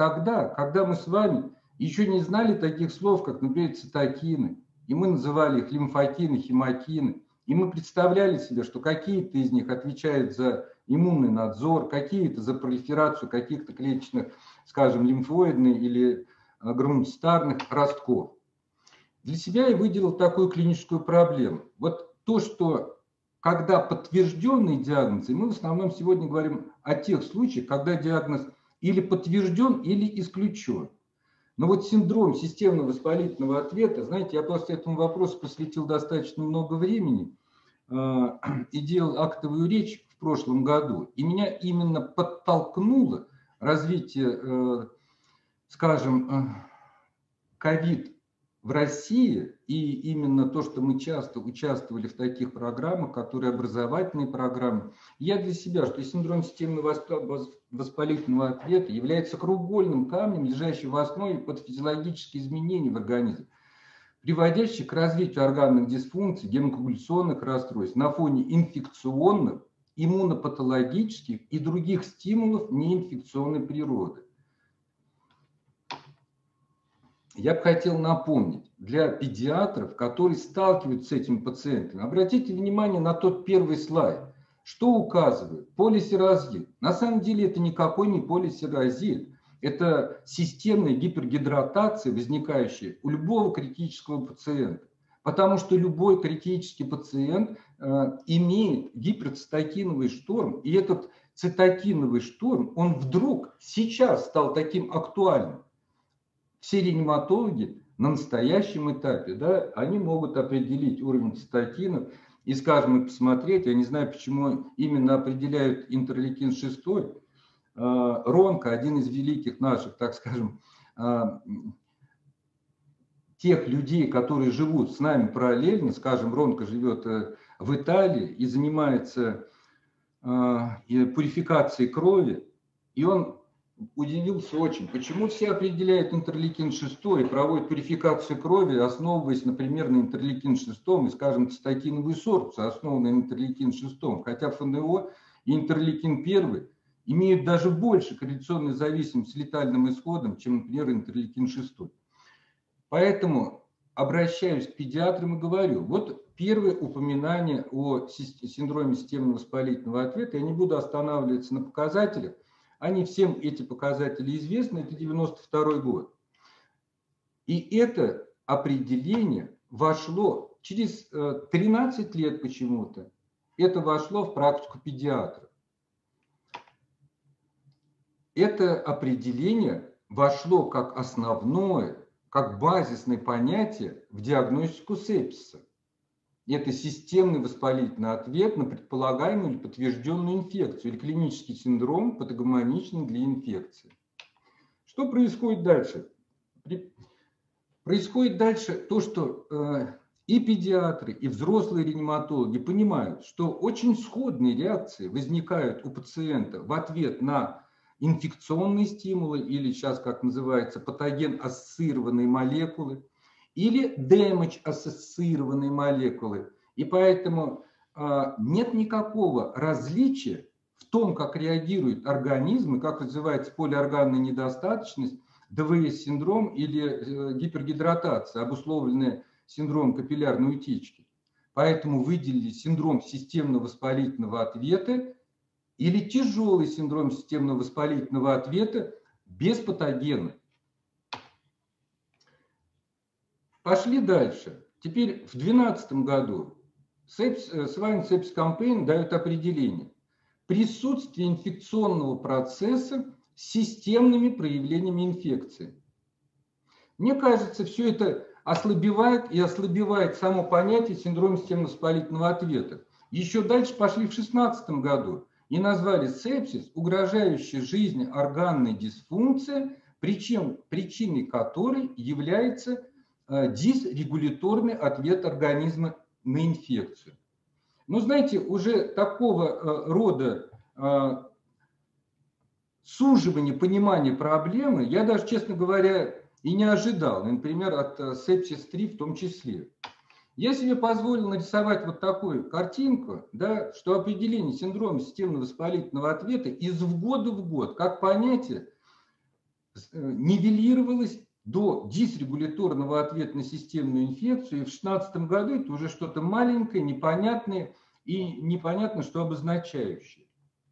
тогда, когда мы с вами еще не знали таких слов, как, например, цитокины, и мы называли их лимфокины, хемокины, и мы представляли себе, что какие-то из них отвечают за иммунный надзор, какие-то за пролиферацию каких-то клеточных, скажем, лимфоидных или гранулоцитарных ростков. Для себя я выделил такую клиническую проблему. Вот то, что когда подтвержденный диагноз, и мы в основном сегодня говорим о тех случаях, когда диагноз или подтвержден, или исключен. Но вот синдром системного воспалительного ответа, знаете, я просто этому вопросу посвятил достаточно много времени и делал актовую речь в прошлом году. И меня именно подтолкнуло развитие, скажем, ковид в России, и именно то, что мы часто участвовали в таких программах, которые образовательные программы. Я для себя, что синдром системного воспалительного ответа является краеугольным камнем, лежащим в основе патофизиологических изменений в организме, приводящих к развитию органных дисфункций, гемокоагуляционных расстройств на фоне инфекционных, иммунопатологических и других стимулов неинфекционной природы. Я бы хотел напомнить для педиатров, которые сталкиваются с этими пациентами, обратите внимание на тот первый слайд. Что указывает? Полисерозит. На самом деле это никакой не полисерозит. Это системная гипергидратация, возникающая у любого критического пациента. Потому что любой критический пациент имеет гиперцитокиновый шторм. И этот цитокиновый шторм, он вдруг сейчас стал таким актуальным. Все реаниматологи на настоящем этапе, да, они могут определить уровень цитокинов и, скажем, посмотреть, я не знаю, почему именно определяют интерлейкин-6, Ронко, один из великих наших, так скажем, тех людей, которые живут с нами параллельно, скажем, Ронко живет в Италии и занимается пурификацией крови, и он удивился очень, почему все определяют интерлейкин-6 и проводят пурификацию крови, основываясь, например, на интерлейкин-6 и, скажем, цитокиновую сорбцию, основанную на интерлейкин-6, хотя ФНО и интерлейкин-1 имеют даже больше корреляционной зависимости с летальным исходом, чем, например, интерлейкин-6. Поэтому обращаюсь к педиатрам и говорю, вот первое упоминание о синдроме системного воспалительного ответа, я не буду останавливаться на показателях, они всем эти показатели известны, это 92 год. И это определение вошло через 13 лет почему-то, это вошло в практику педиатра. Это определение вошло как основное, как базисное понятие в диагностику сепсиса. Это системный воспалительный ответ на предполагаемую или подтвержденную инфекцию или клинический синдром, патогномоничный для инфекции. Что происходит дальше? Происходит дальше то, что и педиатры, и взрослые реаниматологи понимают, что очень сходные реакции возникают у пациента в ответ на инфекционные стимулы или сейчас, как называется, патоген-ассоциированные молекулы, или damage-ассоциированные молекулы. И поэтому нет никакого различия в том, как реагирует организм и как развивается полиорганная недостаточность, ДВС-синдром или гипергидратация, обусловленная синдромом капиллярной утечки. Поэтому выделили синдром системного воспалительного ответа или тяжелый синдром системного воспалительного ответа без патогена. Пошли дальше. Теперь в 2012 году Swine Sepsis Campaign дает определение. Присутствие инфекционного процесса с системными проявлениями инфекции. Мне кажется, все это ослабевает и ослабевает само понятие синдрома системно-воспалительного ответа. Еще дальше пошли в 2016 году и назвали сепсис, угрожающая жизни органной дисфункции, причиной которой является дисрегуляторный ответ организма на инфекцию. Но знаете, уже такого рода суживание понимания проблемы я даже, честно говоря, и не ожидал, например, от Sepsis-3 в том числе. Я себе позволил нарисовать вот такую картинку, да, что определение синдрома системного воспалительного ответа из года в год, как понятие, нивелировалось до дисрегуляторного ответа на системную инфекцию. И в 2016 году это уже что-то маленькое, непонятное и непонятно, что обозначающее.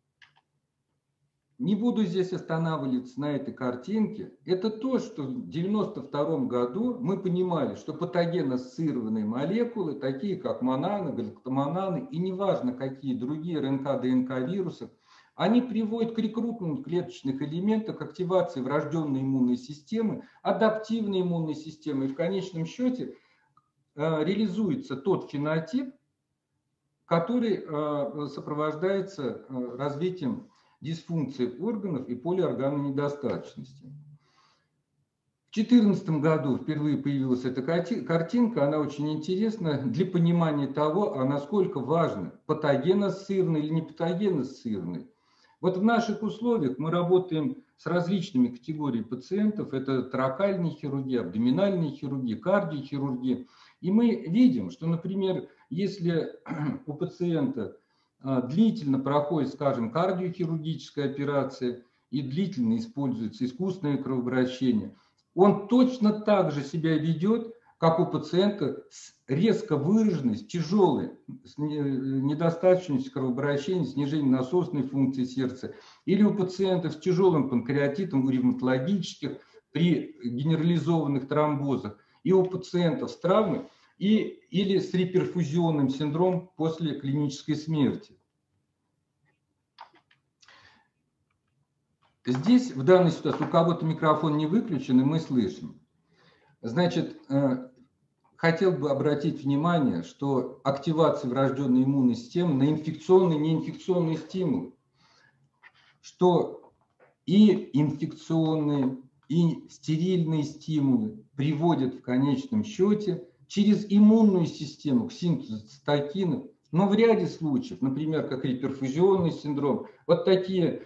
Не буду здесь останавливаться на этой картинке. Это то, что в 1992 году мы понимали, что патогеноассоциированные молекулы, такие как монаны, галактомонаны и неважно какие другие РНК, ДНК вирусов, они приводят к рекрутменту клеточных элементов, к активации врожденной иммунной системы, адаптивной иммунной системы. И в конечном счете реализуется тот фенотип, который сопровождается развитием дисфункции органов и полиорганной недостаточности. В 2014 году впервые появилась эта картинка, она очень интересна для понимания того, насколько важно, патогеноассоциированный или не патогеноассоциированный. Вот в наших условиях мы работаем с различными категориями пациентов, это торакальная хирургия, абдоминальная хирургия, кардиохирургия, и мы видим, что, например, если у пациента длительно проходит, скажем, кардиохирургическая операция и длительно используется искусственное кровообращение, он точно так же себя ведет, как у пациента с резко выраженной, с тяжелой недостаточностью кровообращения, снижением насосной функции сердца, или у пациентов с тяжелым панкреатитом, у ревматологических, при генерализованных тромбозах, и у пациентов с травмой, или с реперфузионным синдромом после клинической смерти. Здесь, в данной ситуации, у кого-то микрофон не выключен, и мы слышим. Значит, хотел бы обратить внимание, что активация врожденной иммунной системы на инфекционные и неинфекционные стимулы, что и инфекционные, и стерильные стимулы приводят в конечном счете через иммунную систему к синтезу цитокинов, но в ряде случаев, например, как реперфузионный синдром, вот такие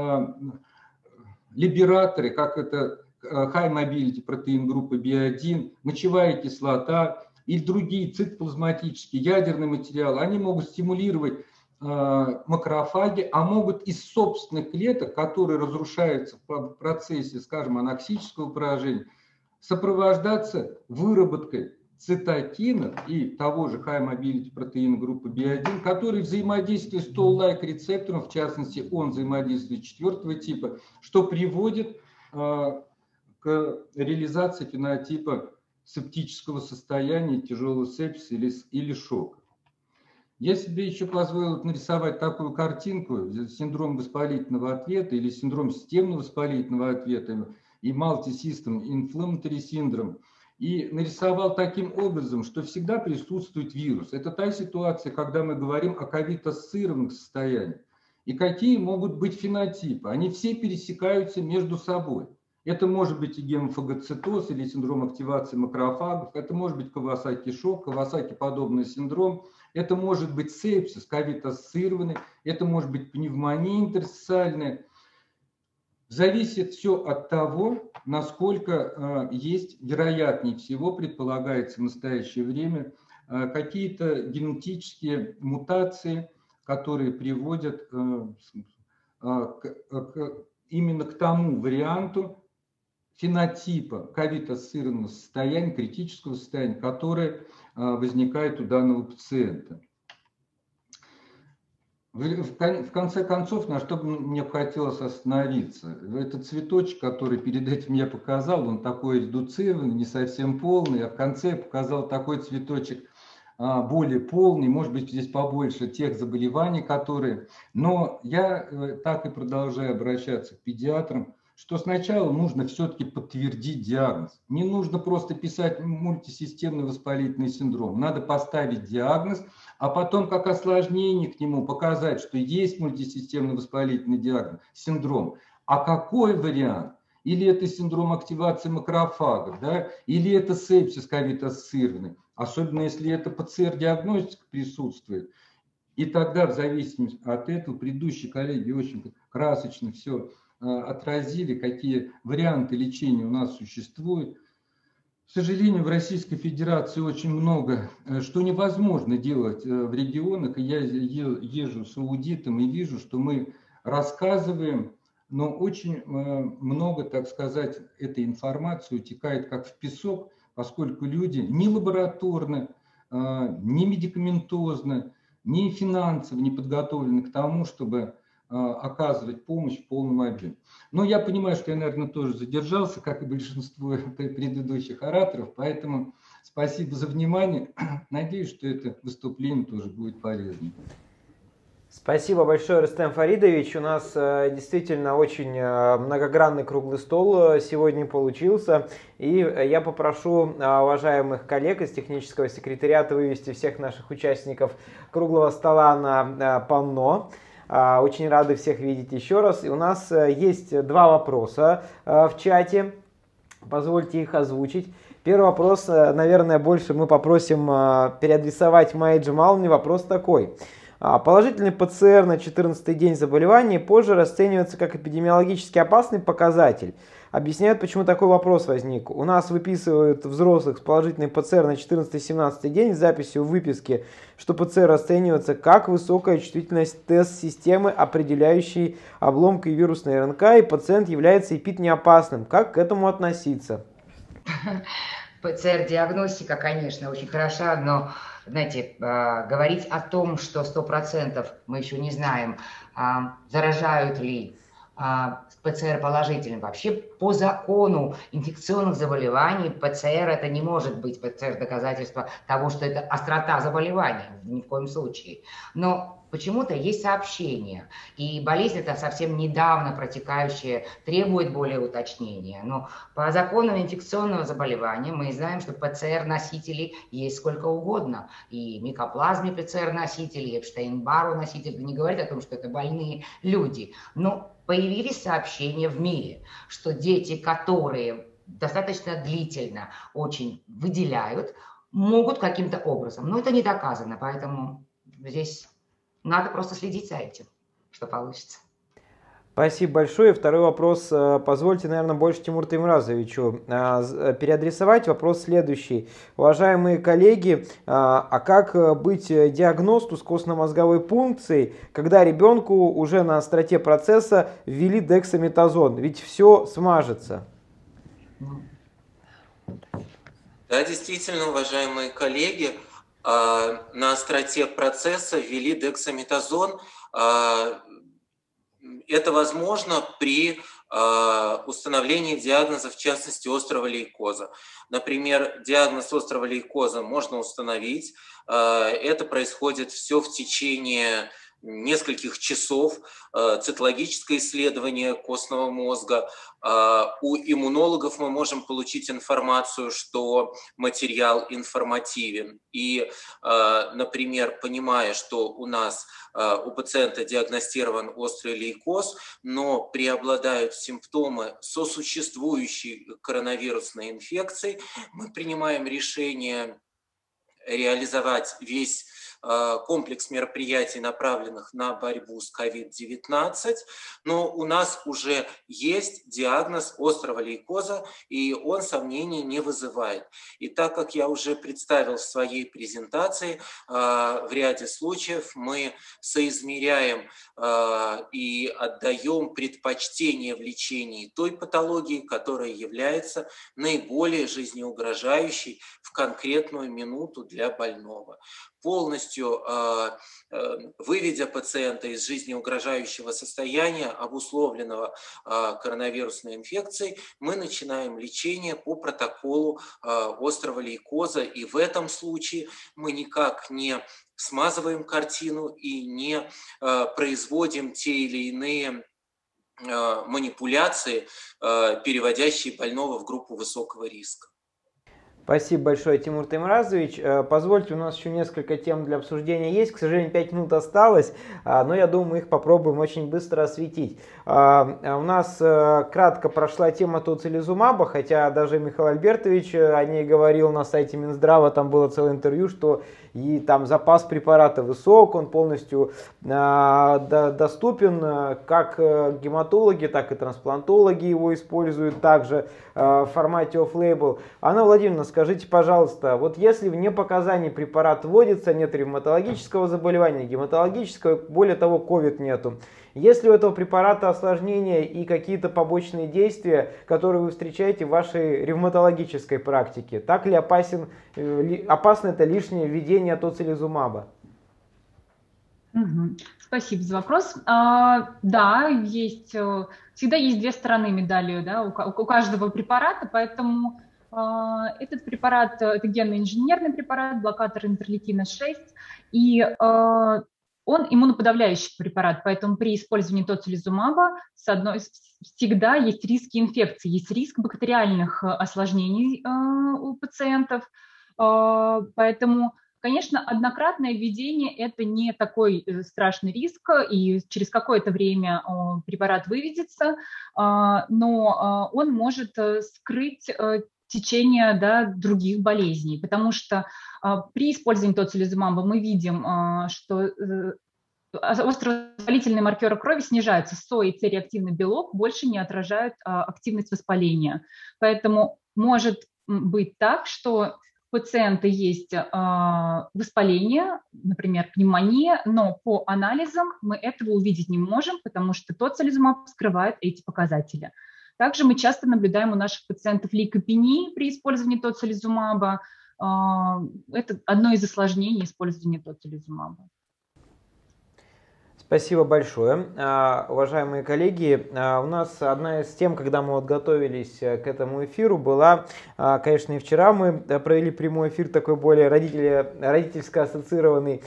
либераторы, как это high mobility протеин группы B1, мочевая кислота и другие цитоплазматические, ядерный материал, они могут стимулировать макрофаги, а могут из собственных клеток, которые разрушаются в процессе, скажем, аноксического поражения, сопровождаться выработкой цитокинов и того же high mobility протеина группы B1, который взаимодействует с toll-like рецептором, в частности, он взаимодействует 4-го типа, что приводит к реализации фенотипа септического состояния, тяжелого сепсиса или шока. Я себе еще позволил нарисовать такую картинку, синдром воспалительного ответа или синдром системного воспалительного ответа и multisystem inflammatory syndrome. И нарисовал таким образом, что всегда присутствует вирус. Это та ситуация, когда мы говорим о ковид-ассоциированных состояниях. И какие могут быть фенотипы? Они все пересекаются между собой. Это может быть и гемофагоцитоз или синдром активации макрофагов, это может быть Кавасаки-шок, Кавасаки-подобный синдром, это может быть сепсис, ковид-ассоциированный, это может быть пневмония интерстициальная. Зависит все от того, насколько есть, вероятнее всего, предполагается в настоящее время, какие-то генетические мутации, которые приводят именно к тому варианту фенотипа ковид-ассоциированного состояния, критического состояния, которое возникает у данного пациента. В конце концов, на что мне хотелось остановиться, этот цветочек, который перед этим я показал, он такой редуцированный, не совсем полный, а в конце я показал такой цветочек более полный, может быть, здесь побольше тех заболеваний, которые... Но я так и продолжаю обращаться к педиатрам, что сначала нужно все-таки подтвердить диагноз. Не нужно просто писать мультисистемный воспалительный синдром. Надо поставить диагноз, а потом как осложнение к нему показать, что есть мультисистемный воспалительный диагноз, синдром. А какой вариант? Или это синдром активации макрофагов, да? Или это сепсис ковид-ассоциированный, особенно если это ПЦР-диагностика присутствует. И тогда, в зависимости от этого, предыдущие коллеги очень красочно все отразили, какие варианты лечения у нас существуют. К сожалению, в Российской Федерации очень много, что невозможно делать в регионах. И я езжу с аудитом и вижу, что мы рассказываем но очень много, так сказать, этой информации утекает как в песок, поскольку люди ни лабораторно, ни медикаментозно, ни финансово не подготовлены к тому, чтобы оказывать помощь в полном объеме. Но я понимаю, что я, наверное, тоже задержался, как и большинство предыдущих ораторов, поэтому спасибо за внимание. Надеюсь, что это выступление тоже будет полезным. Спасибо большое, Рустем Фаридович. У нас действительно очень многогранный круглый стол сегодня получился. И я попрошу уважаемых коллег из технического секретариата вывести всех наших участников круглого стола на панно. Очень рады всех видеть еще раз. И у нас есть два вопроса в чате. Позвольте их озвучить. Первый вопрос, наверное, больше мы попросим переадресовать Майе Джамаловне. Вопрос такой. Положительный ПЦР на 14-й день заболевания позже расценивается как эпидемиологически опасный показатель. Объясняют, почему такой вопрос возник. У нас выписывают взрослых с положительной ПЦР на 14-17 день с записью в выписке, что ПЦР расценивается как высокая чувствительность тест-системы, определяющей обломки вирусной РНК, и пациент является эпид-неопасным. Как к этому относиться? ПЦР-диагностика, конечно, очень хороша, но, знаете, говорить о том, что 100% мы еще не знаем, заражают ли ПЦР положительным. Вообще по закону инфекционных заболеваний ПЦР это не может быть ПЦР доказательство того, что это острота заболевания, ни в коем случае. Но почему-то есть сообщения, и болезнь эта совсем недавно протекающая требует более уточнения. Но по закону инфекционного заболевания мы знаем, что ПЦР-носителей есть сколько угодно. И микоплазме ПЦР-носители, и Эпштейн-Бару носители, не говорят о том, что это больные люди. Но появились сообщения в мире, что дети, которые достаточно длительно очень выделяют, могут каким-то образом. Но это не доказано, поэтому здесь надо просто следить за этим, что получится. Спасибо большое. Второй вопрос. Позвольте, наверное, больше Тимуру Таймуразовичу переадресовать. Вопрос следующий. Уважаемые коллеги, а как быть диагносту с костно-мозговой пункцией, когда ребенку уже на остроте процесса ввели дексаметазон? Ведь все смажется. Да, действительно, уважаемые коллеги, на остроте процесса ввели дексаметазон. Это возможно при установлении диагноза, в частности, острого лейкоза. Например, диагноз острого лейкоза можно установить. Это происходит все в течение нескольких часов, цитологическое исследование костного мозга. У иммунологов мы можем получить информацию, что материал информативен. И, например, понимая, что у нас у пациента диагностирован острый лейкоз, но преобладают симптомы сосуществующей коронавирусной инфекции, мы принимаем решение реализовать весь комплекс мероприятий, направленных на борьбу с COVID-19, но у нас уже есть диагноз острого лейкоза, и он сомнений не вызывает. И так как я уже представил в своей презентации, в ряде случаев мы соизмеряем и отдаем предпочтение в лечении той патологии, которая является наиболее жизнеугрожающей в конкретную минуту для больного. Полностью выведя пациента из жизнеугрожающего состояния, обусловленного коронавирусной инфекцией, мы начинаем лечение по протоколу острого лейкоза. И в этом случае мы никак не смазываем картину и не производим те или иные манипуляции, переводящие больного в группу высокого риска. Спасибо большое, Тимур Таймуразович. Позвольте, у нас еще несколько тем для обсуждения есть. К сожалению, 5 минут осталось, но я думаю, мы их попробуем очень быстро осветить. У нас кратко прошла тема тоцилизумаба, хотя даже Михаил Альбертович о ней говорил на сайте Минздрава, там было целое интервью, что и там запас препарата высок, он полностью доступен, как гематологи, так и трансплантологи его используют также в формате off-label. Анна Владимировна, скажите, пожалуйста, вот если вне показаний препарат вводится, нет ревматологического заболевания, гематологического, более того, COVID нету, Есть ли у этого препарата осложнения и какие-то побочные действия, которые вы встречаете в вашей ревматологической практике? Так ли опасно это лишнее введение тоцилизумаба? Спасибо за вопрос. Да, всегда есть две стороны медали, да, у каждого препарата, поэтому этот препарат, это генно-инженерный препарат, блокатор интерлейкина-6, и он иммуноподавляющий препарат, поэтому при использовании тоцилизумаба всегда есть риски инфекции, есть риск бактериальных осложнений у пациентов, поэтому, конечно, однократное введение – это не такой страшный риск, и через какое-то время препарат выведется, но он может скрыть течение, да, других болезней, потому что при использовании тоцилизумаба мы видим, что островоспалительные маркеры крови снижаются, СО и С-реактивный белок больше не отражают активность воспаления. Поэтому может быть так, что у пациента есть воспаление, например, пневмония, но по анализам мы этого увидеть не можем, потому что тоцилизумаб скрывает эти показатели. Также мы часто наблюдаем у наших пациентов лейкопении при использовании тоцилизумаба. Это одно из осложнений использования тоцилизумаба. Спасибо большое. Уважаемые коллеги, у нас одна из тем, когда мы вот готовились к этому эфиру, была, конечно, и вчера мы провели прямой эфир, такой более родительско ассоциированный,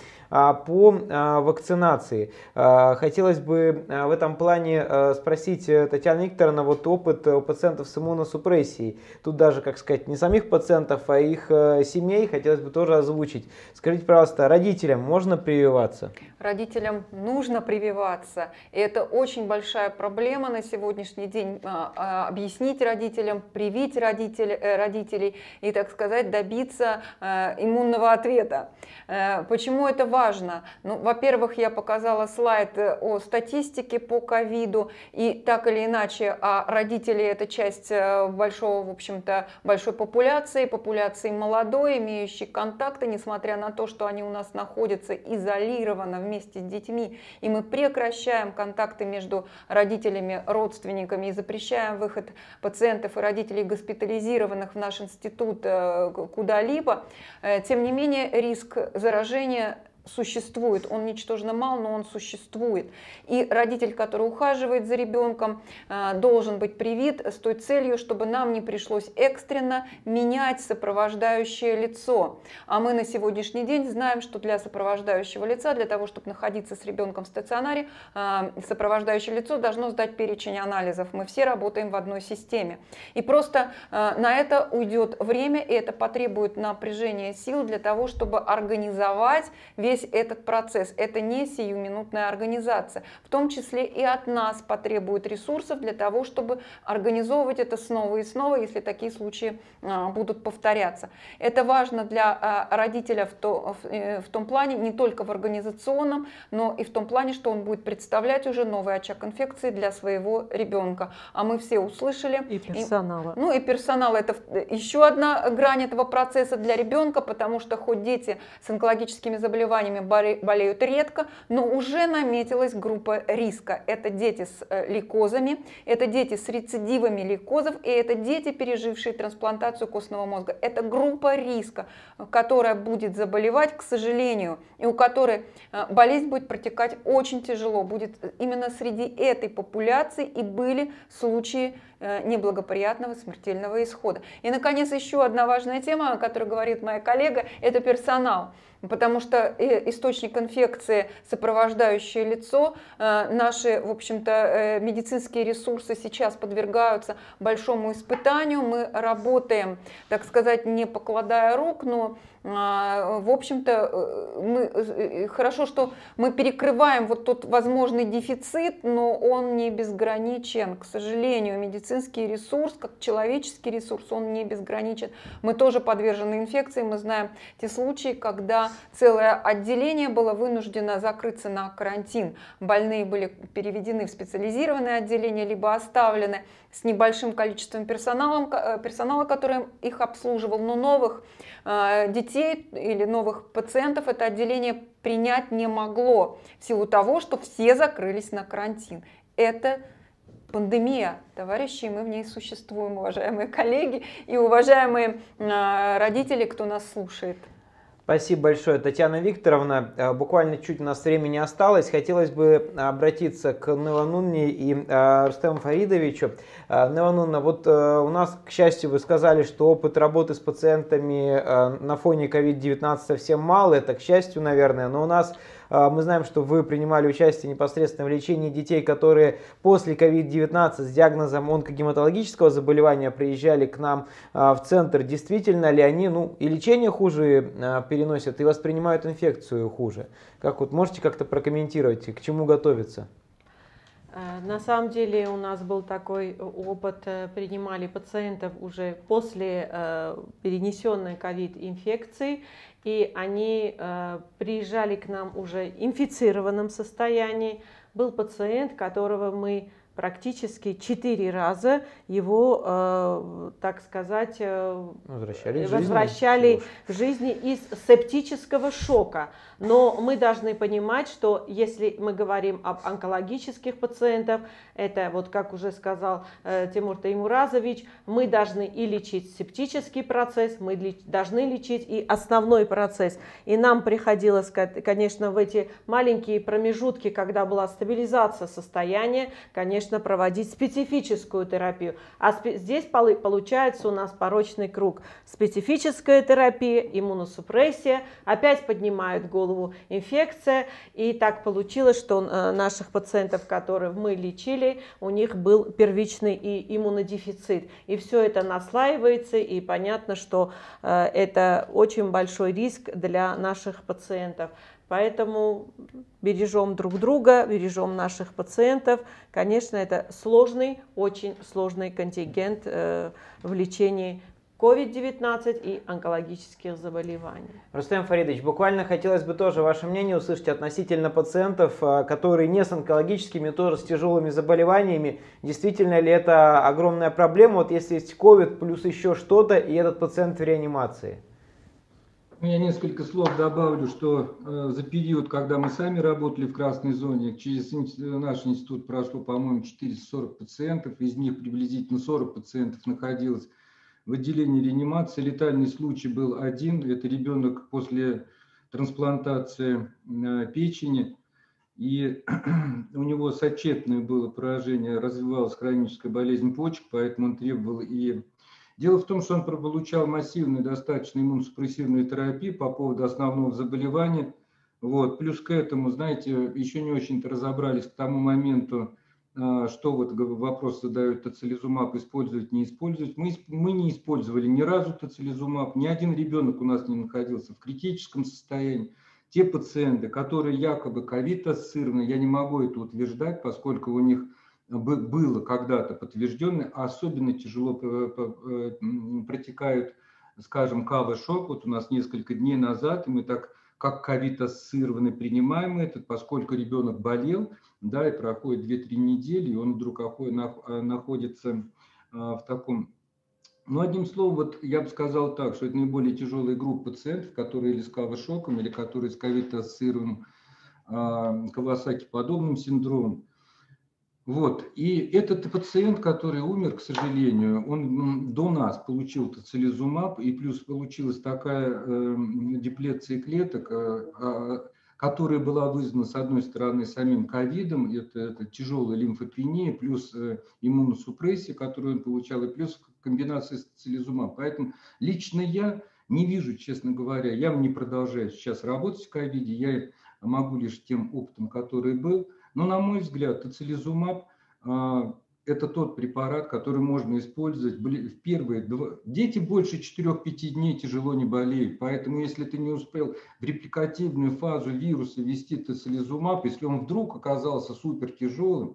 по вакцинации. Хотелось бы в этом плане спросить Татьяну Викторовну, вот опыт у пациентов с иммуносупрессией. Тут даже, как сказать, не самих пациентов, а их семей хотелось бы тоже озвучить. Скажите, пожалуйста, родителям можно прививаться? Родителям нужно прививаться. И это очень большая проблема на сегодняшний день. Объяснить родителям, привить родителей и, так сказать, добиться иммунного ответа. Почему это важно? Ну, во-первых, я показала слайд о статистике по ковиду, и так или иначе, родители – это часть большого, в общем-то, большой популяции молодой, имеющей контакты, несмотря на то, что они у нас находятся изолированно вместе с детьми, и мы прекращаем контакты между родителями, родственниками и запрещаем выход пациентов и родителей госпитализированных в наш институт куда-либо, тем не менее риск заражения существует, он ничтожно мал, но он существует. И родитель, который ухаживает за ребенком, должен быть привит с той целью, чтобы нам не пришлось экстренно менять сопровождающее лицо. А мы на сегодняшний день знаем, что для сопровождающего лица, для того, чтобы находиться с ребенком в стационаре, сопровождающее лицо должно сдать перечень анализов. Мы все работаем в одной системе. И просто на это уйдет время, и это потребует напряжения сил для того, чтобы организовать весь этот процесс. Это не сиюминутная организация. В том числе и от нас потребует ресурсов для того, чтобы организовывать это снова и снова, если такие случаи будут повторяться. Это важно для родителя в том плане, не только в организационном, но и в том плане, что он будет представлять уже новый очаг инфекции для своего ребенка. А мы все услышали. И персонала. И персонал – это еще одна грань этого процесса для ребенка, потому что хоть дети с онкологическими заболеваниями болеют редко, но уже наметилась группа риска. Это дети с лейкозами, это дети с рецидивами лейкозов, и это дети, пережившие трансплантацию костного мозга. Это группа риска, которая будет заболевать, к сожалению, и у которой болезнь будет протекать очень тяжело. Будет именно среди этой популяции и были случаи неблагоприятного смертельного исхода. И, наконец, еще одна важная тема, о которой говорит моя коллега, это персонал. Потому что источник инфекции, сопровождающее лицо, наши, в общем-то, медицинские ресурсы сейчас подвергаются большому испытанию. Мы работаем, так сказать, не покладая рук, но, в общем-то, хорошо, что мы перекрываем вот тот возможный дефицит, но он не безграничен. К сожалению, медицинский ресурс, как человеческий ресурс, он не безграничен. Мы тоже подвержены инфекции, мы знаем те случаи, когда целое отделение было вынуждено закрыться на карантин. Больные были переведены в специализированное отделение, либо оставлены с небольшим количеством персонала, который их обслуживал, но новых детей или новых пациентов это отделение принять не могло в силу того, что все закрылись на карантин. Это пандемия, товарищи, мы в ней существуем, уважаемые коллеги и уважаемые родители, кто нас слушает. Спасибо большое, Татьяна Викторовна. Буквально чуть у нас времени осталось. Хотелось бы обратиться к Нелла и Рустему Фаридовичу. Нелла, вот у нас, к счастью, вы сказали, что опыт работы с пациентами на фоне COVID-19 совсем мало. Это, к счастью, наверное. Но у нас, мы знаем, что вы принимали участие непосредственно в лечении детей, которые после COVID-19 с диагнозом онкогематологического заболевания приезжали к нам в центр. Действительно ли они, и лечение хуже переносят, и воспринимают инфекцию хуже? Как вот можете как-то прокомментировать, к чему готовиться? На самом деле у нас был такой опыт, принимали пациентов уже после перенесенной ковид-инфекции, и они приезжали к нам уже в инфицированном состоянии. Был пациент, которого мы практически 4 раза его, так сказать, возвращали в жизни из септического шока. Но мы должны понимать, что если мы говорим об онкологических пациентах, это, вот как уже сказал Тимур Таймуразович, мы должны и лечить септический процесс, мы должны лечить и основной процесс. И нам приходилось, конечно, в эти маленькие промежутки, когда была стабилизация состояния, конечно, проводить специфическую терапию. А здесь получается у нас порочный круг. Специфическая терапия, иммуносупрессия, опять поднимают голову инфекция. И так получилось, что наших пациентов, которых мы лечили, у них был первичный и иммунодефицит. И все это наслаивается, и понятно, что это очень большой риск для наших пациентов. Поэтому бережем друг друга, бережем наших пациентов. Конечно, это сложный, очень сложный контингент в лечении COVID-19 и онкологических заболеваний. Рустем Фаридович, буквально хотелось бы тоже ваше мнение услышать относительно пациентов, которые не с онкологическими, тоже с тяжелыми заболеваниями. Действительно ли это огромная проблема, вот если есть COVID плюс еще что-то, и этот пациент в реанимации? Я несколько слов добавлю, что за период, когда мы сами работали в красной зоне, через наш институт прошло, по-моему, 440 пациентов, из них приблизительно 40 пациентов находилось в отделении реанимации. Летальный случай был один, это ребенок после трансплантации печени, и у него сочетное было поражение, развивалась хроническая болезнь почек, поэтому он требовал и... Дело в том, что он получал массивную, достаточно иммуносупрессивную терапию по поводу основного заболевания. Вот. Плюс к этому, знаете, еще не очень-то разобрались к тому моменту, что вот вопрос задают, тоцилизумаб использовать, не использовать. Мы не использовали ни разу тоцилизумаб, ни один ребенок у нас не находился в критическом состоянии. Те пациенты, которые якобы ковид-ассоциированы, я не могу это утверждать, поскольку у них было когда-то подтверждено, а особенно тяжело протекают, скажем, КВ-шок. Вот у нас несколько дней назад, и мы так как ковид-ассоциированный принимаем этот, поскольку ребенок болел, да, и проходит 2-3 недели, и он вдруг находится в таком... Ну, одним словом, вот я бы сказал так, что это наиболее тяжелая группа пациентов, которые или с КВ-шоком, или которые с ковид-ассоциированным Кавасаки-подобным синдромом. Вот. И этот пациент, который умер, к сожалению, он до нас получил тоцилизумаб, и плюс получилась такая диплеция клеток, которая была вызвана, с одной стороны, самим ковидом, это тяжелая лимфопения, плюс иммуносупрессия, которую он получал, и плюс комбинация с тоцилизумабом. Поэтому лично я не вижу, честно говоря, я не продолжаю сейчас работать в ковиде, я могу лишь тем опытом, который был. Но, на мой взгляд, тоцилизумаб это тот препарат, который можно использовать в первые Дети больше 4-5 дней тяжело не болеют, поэтому если ты не успел в репликативную фазу вируса ввести тоцилизумаб, если он вдруг оказался супер тяжелым,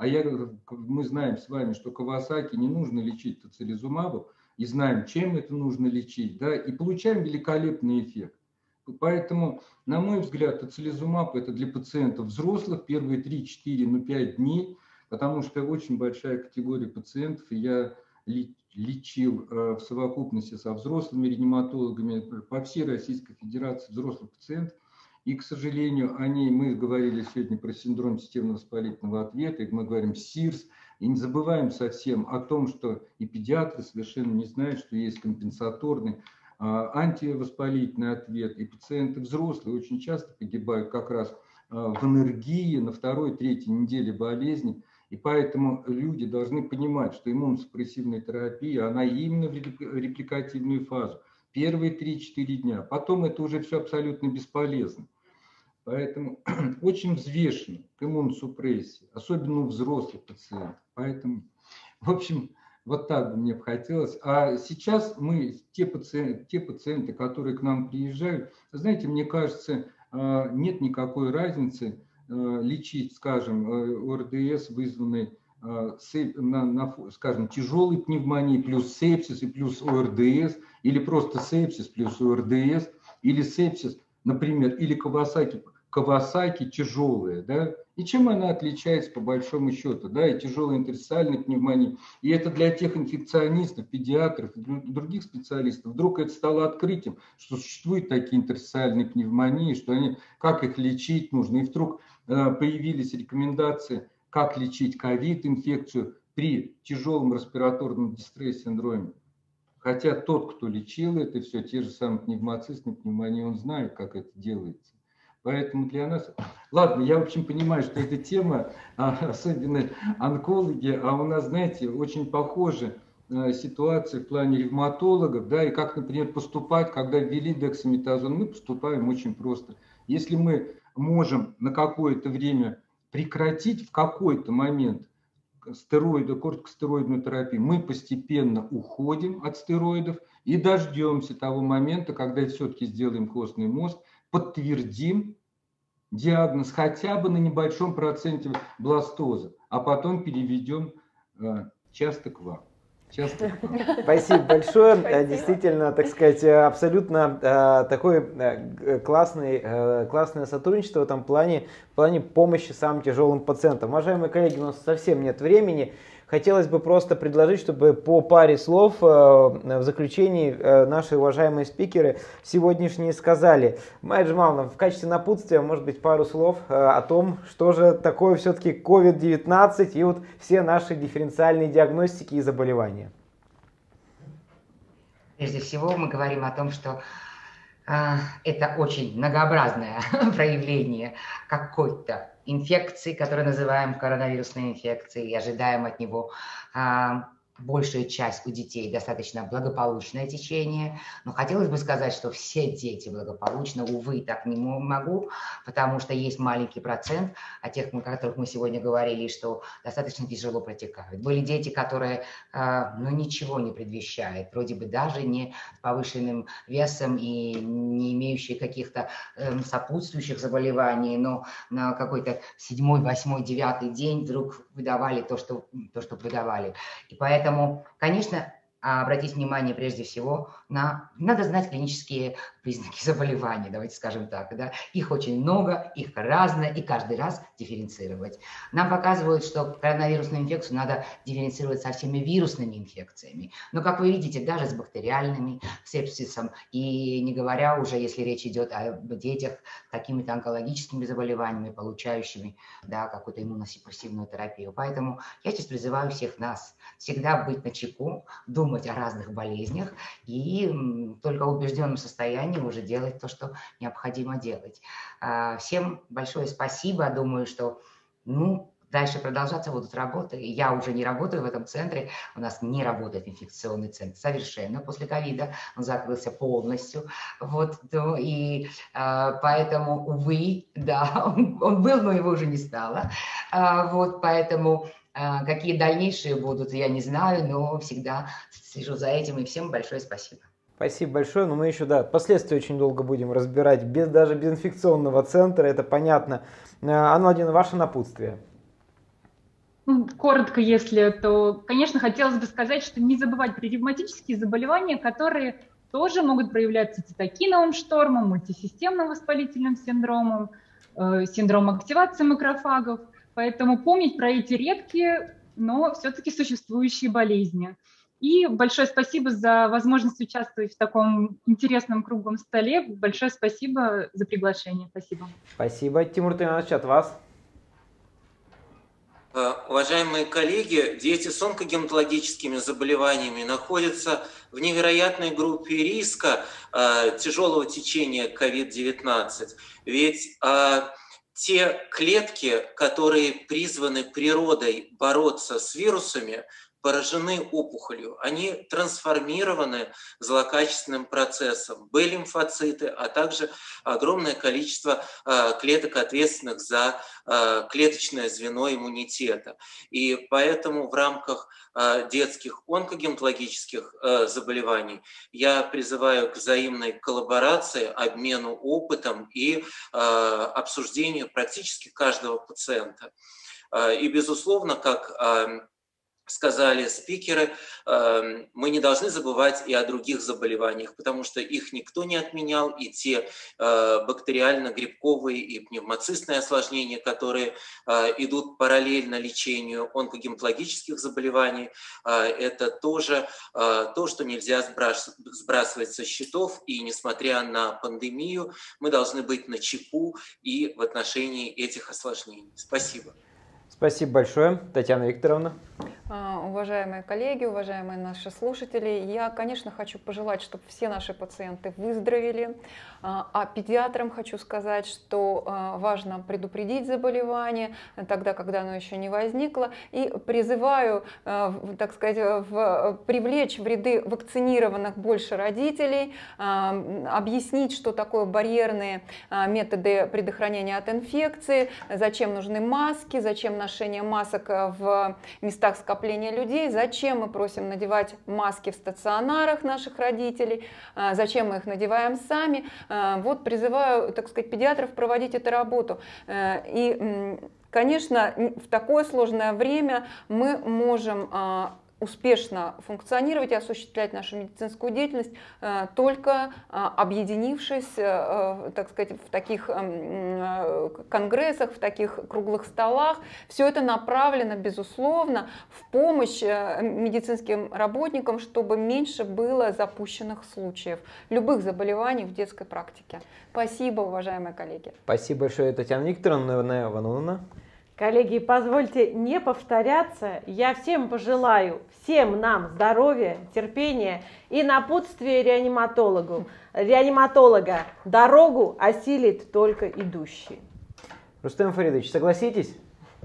мы знаем с вами, что Кавасаки не нужно лечить тоцилизумабом, и знаем, чем это нужно лечить, да, и получаем великолепный эффект. Поэтому, на мой взгляд, тоцилизумаб это для пациентов взрослых первые 3, 4, 5 дней, потому что очень большая категория пациентов, и я лечил в совокупности со взрослыми реаниматологами по всей Российской Федерации взрослых пациентов. И, к сожалению, мы говорили сегодня про синдром системно-воспалительного ответа, и мы говорим СИРС, и не забываем совсем о том, что и педиатры совершенно не знают, что есть компенсаторный антивоспалительный ответ, и пациенты взрослые очень часто погибают как раз в энергии на 2-3 неделе болезни. И поэтому люди должны понимать, что иммуносупрессивная терапия, она именно в репликативную фазу. Первые 3-4 дня. Потом это уже все абсолютно бесполезно. Поэтому очень взвешенно к иммуносупрессии, особенно у взрослых пациентов. Поэтому, в общем, вот так бы мне бы хотелось. А сейчас те пациенты, которые к нам приезжают, знаете, мне кажется, нет никакой разницы лечить, скажем, ОРДС, вызванный, скажем, тяжелой пневмонией, плюс сепсис и плюс ОРДС, или просто сепсис плюс ОРДС, или сепсис, например, или Кавасаки тяжелая, да, и чем она отличается по большому счету, да, и тяжелая интерстициальная пневмония, и это для тех инфекционистов, педиатров и других специалистов, вдруг это стало открытием, что существуют такие интерстициальные пневмонии, что как их лечить нужно, и вдруг появились рекомендации, как лечить ковид-инфекцию при тяжелом респираторном дистресс-синдроме. Хотя тот, кто лечил это все, те же самые пневмоцистные пневмонии, он знает, как это делается. Поэтому для нас... Ладно, я, в общем, понимаю, что эта тема, особенно онкологи, а у нас, знаете, очень похожа ситуация в плане ревматологов, да, и как, например, поступать, когда ввели дексаметазон. Мы поступаем очень просто. Если мы можем на какое-то время прекратить в какой-то момент кортикостероидную терапию, мы постепенно уходим от стероидов и дождемся того момента, когда все-таки сделаем костный мозг, подтвердим диагноз хотя бы на небольшом проценте бластоза, а потом переведем часто к вам. Спасибо большое. Действительно, так сказать, абсолютно такое классное сотрудничество в этом плане, помощи самым тяжелым пациентам. Уважаемые коллеги, у нас совсем нет времени. Хотелось бы просто предложить, чтобы по паре слов в заключении наши уважаемые спикеры сегодняшние сказали. Майя Джамаловна, в качестве напутствия, может быть, пару слов о том, что же такое все-таки COVID-19 и вот все наши дифференциальные диагностики и заболевания. Прежде всего мы говорим о том, что это очень многообразное проявление какой-то инфекции, которую называем коронавирусной инфекцией, и ожидаем от него большая часть у детей достаточно благополучное течение. Но хотелось бы сказать, что все дети благополучны. Увы, так не могу, потому что есть маленький процент, о тех, о которых мы сегодня говорили, что достаточно тяжело протекают. Были дети, которые ничего не предвещает, вроде бы даже не с повышенным весом и не имеющие каких-то сопутствующих заболеваний, но на какой-то 7-й, 8-й, 9-й день вдруг выдавали то, что выдавали. И поэтому, конечно, обратить внимание прежде всего надо знать клинические признаки заболевания, давайте скажем так. Да? Их очень много, их разное, и каждый раз дифференцировать. Нам показывают, что коронавирусную инфекцию надо дифференцировать со всеми вирусными инфекциями. Но, как вы видите, даже с бактериальными, сепсисом, и не говоря уже, если речь идет о детях с какими-то онкологическими заболеваниями, получающими какую-то иммуносупрессивную терапию. Поэтому я сейчас призываю всех нас всегда быть начеку, думать о разных болезнях и только в убежденном состоянии уже делать то, что необходимо делать. Всем большое спасибо. Думаю, что дальше продолжаться будут работы. Я уже не работаю в этом центре. У нас не работает инфекционный центр совершенно. После ковида он закрылся полностью. И поэтому, увы, он был, но его уже не стало. Поэтому какие дальнейшие будут, я не знаю, но всегда слежу за этим. И всем большое спасибо. Спасибо большое, но мы еще, последствия очень долго будем разбирать, даже без инфекционного центра, это понятно. Анна Владимировна, ваше напутствие. Коротко, если, то, конечно, хотелось бы сказать, что не забывать про ревматические заболевания, которые тоже могут проявляться цитокиновым штормом, мультисистемным воспалительным синдромом, синдромом активации макрофагов. Поэтому помнить про эти редкие, но все-таки существующие болезни. И большое спасибо за возможность участвовать в таком интересном круглом столе. Большое спасибо за приглашение. Спасибо. Спасибо. Тимур Тимирович, от вас. Уважаемые коллеги, дети с онкогематологическими заболеваниями находятся в невероятной группе риска тяжелого течения COVID-19. Ведь те клетки, которые призваны природой бороться с вирусами, поражены опухолью, они трансформированы злокачественным процессом. Б-лимфоциты, а также огромное количество клеток, ответственных за клеточное звено иммунитета. И поэтому в рамках детских онкогематологических заболеваний я призываю к взаимной коллаборации, обмену опытом и обсуждению практически каждого пациента. И, безусловно, как сказали спикеры, мы не должны забывать и о других заболеваниях, потому что их никто не отменял, и те бактериально-грибковые и пневмоцистные осложнения, которые идут параллельно лечению онкогематологических заболеваний, это тоже то, что нельзя сбрасывать со счетов, и несмотря на пандемию, мы должны быть начеку и в отношении этих осложнений. Спасибо. Спасибо большое, Татьяна Викторовна. Уважаемые коллеги, уважаемые наши слушатели, я, конечно, хочу пожелать, чтобы все наши пациенты выздоровели. А педиатрам хочу сказать, что важно предупредить заболевание тогда, когда оно еще не возникло. И призываю, так сказать, привлечь в ряды вакцинированных больше родителей, объяснить, что такое барьерные методы предохранения от инфекции, зачем нужны маски, зачем ношение масок в местах скопления людей, зачем мы просим надевать маски в стационарах наших родителей, зачем мы их надеваем сами. Вот призываю, так сказать, педиатров проводить эту работу. И, конечно, в такое сложное время мы можем успешно функционировать и осуществлять нашу медицинскую деятельность, только объединившись, так сказать, в таких конгрессах, в таких круглых столах. Все это направлено, безусловно, в помощь медицинским работникам, чтобы меньше было запущенных случаев любых заболеваний в детской практике. Спасибо, уважаемые коллеги. Спасибо большое, Татьяна Викторовна. Ивановна. Коллеги, позвольте не повторяться. Я всем пожелаю, всем нам здоровья, терпения и напутствия реаниматолога. Дорогу осилит только идущий. Рустем Фаридович, согласитесь?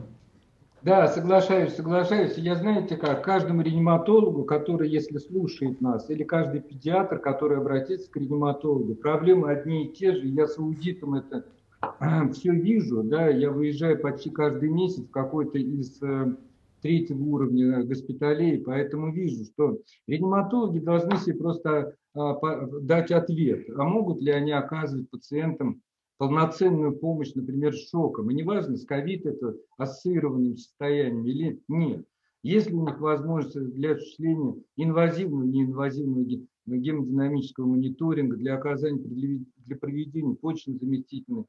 Да, соглашаюсь. Я, знаете как, каждому реаниматологу, который, если слушает нас, или каждый педиатр, который обратится к реаниматологу, проблемы одни и те же. Я с аудитом это все вижу, да, я выезжаю почти каждый месяц в какой-то из третьего уровня госпиталей, поэтому вижу, что реаниматологи должны себе просто дать ответ, а могут ли они оказывать пациентам полноценную помощь, например, с шоком, и неважно, с ковид это ассоциированным состоянием или нет. Есть ли у них возможность для осуществления инвазивного, неинвазивного гемодинамического мониторинга, для оказания, для проведения почечно-заместительной,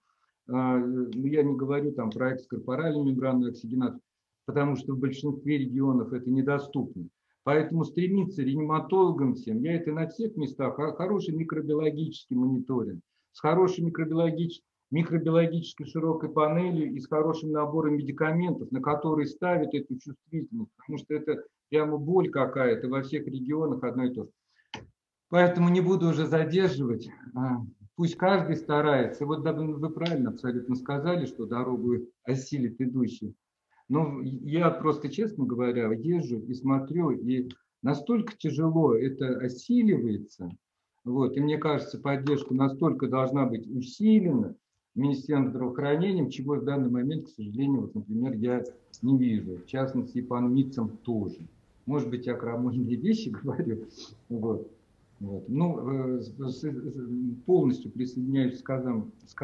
я не говорю там про экскорпоральную мембранную оксигенацию, потому что в большинстве регионов это недоступно. Поэтому стремиться реаниматологам всем, я это на всех местах, хороший микробиологический мониторинг, с хорошей микробиологической широкой панелью и с хорошим набором медикаментов, на которые ставят эту чувствительность, потому что это прямо боль какая-то во всех регионах одно и то же. Поэтому не буду уже задерживать. Пусть каждый старается. Вот вы правильно абсолютно сказали, что дорогу осилит идущий. Но я просто, честно говоря, езжу и смотрю, и настолько тяжело это осиливается. Вот, и мне кажется, поддержка настолько должна быть усилена Министерством здравоохранения, чего в данный момент, к сожалению, вот, например, я не вижу. В частности, и по НМИЦам тоже. Может быть, я крамольные вещи говорю. Вот. Ну, полностью присоединяюсь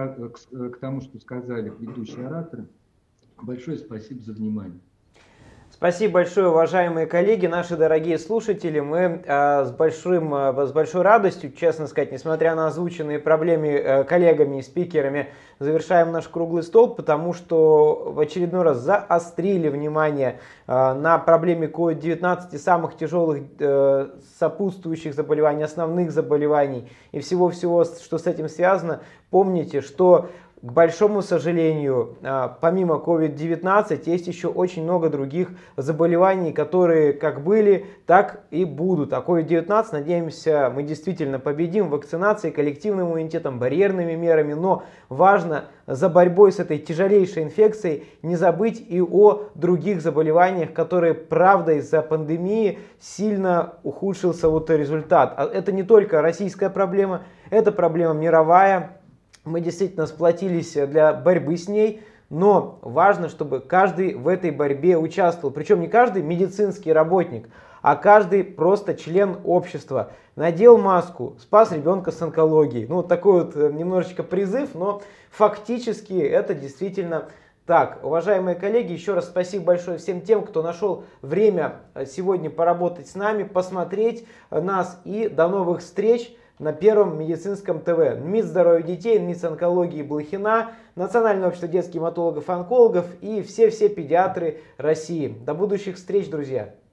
к тому, что сказали предыдущие ораторы. Большое спасибо за внимание. Спасибо большое, уважаемые коллеги, наши дорогие слушатели. Мы с большой радостью, честно сказать, несмотря на озвученные проблемы коллегами и спикерами, завершаем наш круглый стол, потому что в очередной раз заострили внимание на проблеме COVID-19 и самых тяжелых сопутствующих заболеваний, основных заболеваний и всего-всего, что с этим связано. Помните, что, к большому сожалению, помимо COVID-19 есть еще очень много других заболеваний, которые как были, так и будут. А COVID-19, надеемся, мы действительно победим вакцинацией, коллективным иммунитетом, барьерными мерами. Но важно за борьбой с этой тяжелейшей инфекцией не забыть и о других заболеваниях, которые, правда, из-за пандемии сильно ухудшился результат. Это не только российская проблема, это проблема мировая. Мы действительно сплотились для борьбы с ней, но важно, чтобы каждый в этой борьбе участвовал. Причем не каждый медицинский работник, а каждый просто член общества. Надел маску, спас ребенка с онкологией. Ну, такой немножечко призыв, но фактически это действительно так. Уважаемые коллеги, еще раз спасибо большое всем тем, кто нашел время сегодня поработать с нами, посмотреть нас, и до новых встреч на Первом медицинском ТВ. МИД здоровья детей, МИД онкологии Блохина, Национальное общество детских гематологов и онкологов и все педиатры России. До будущих встреч, друзья!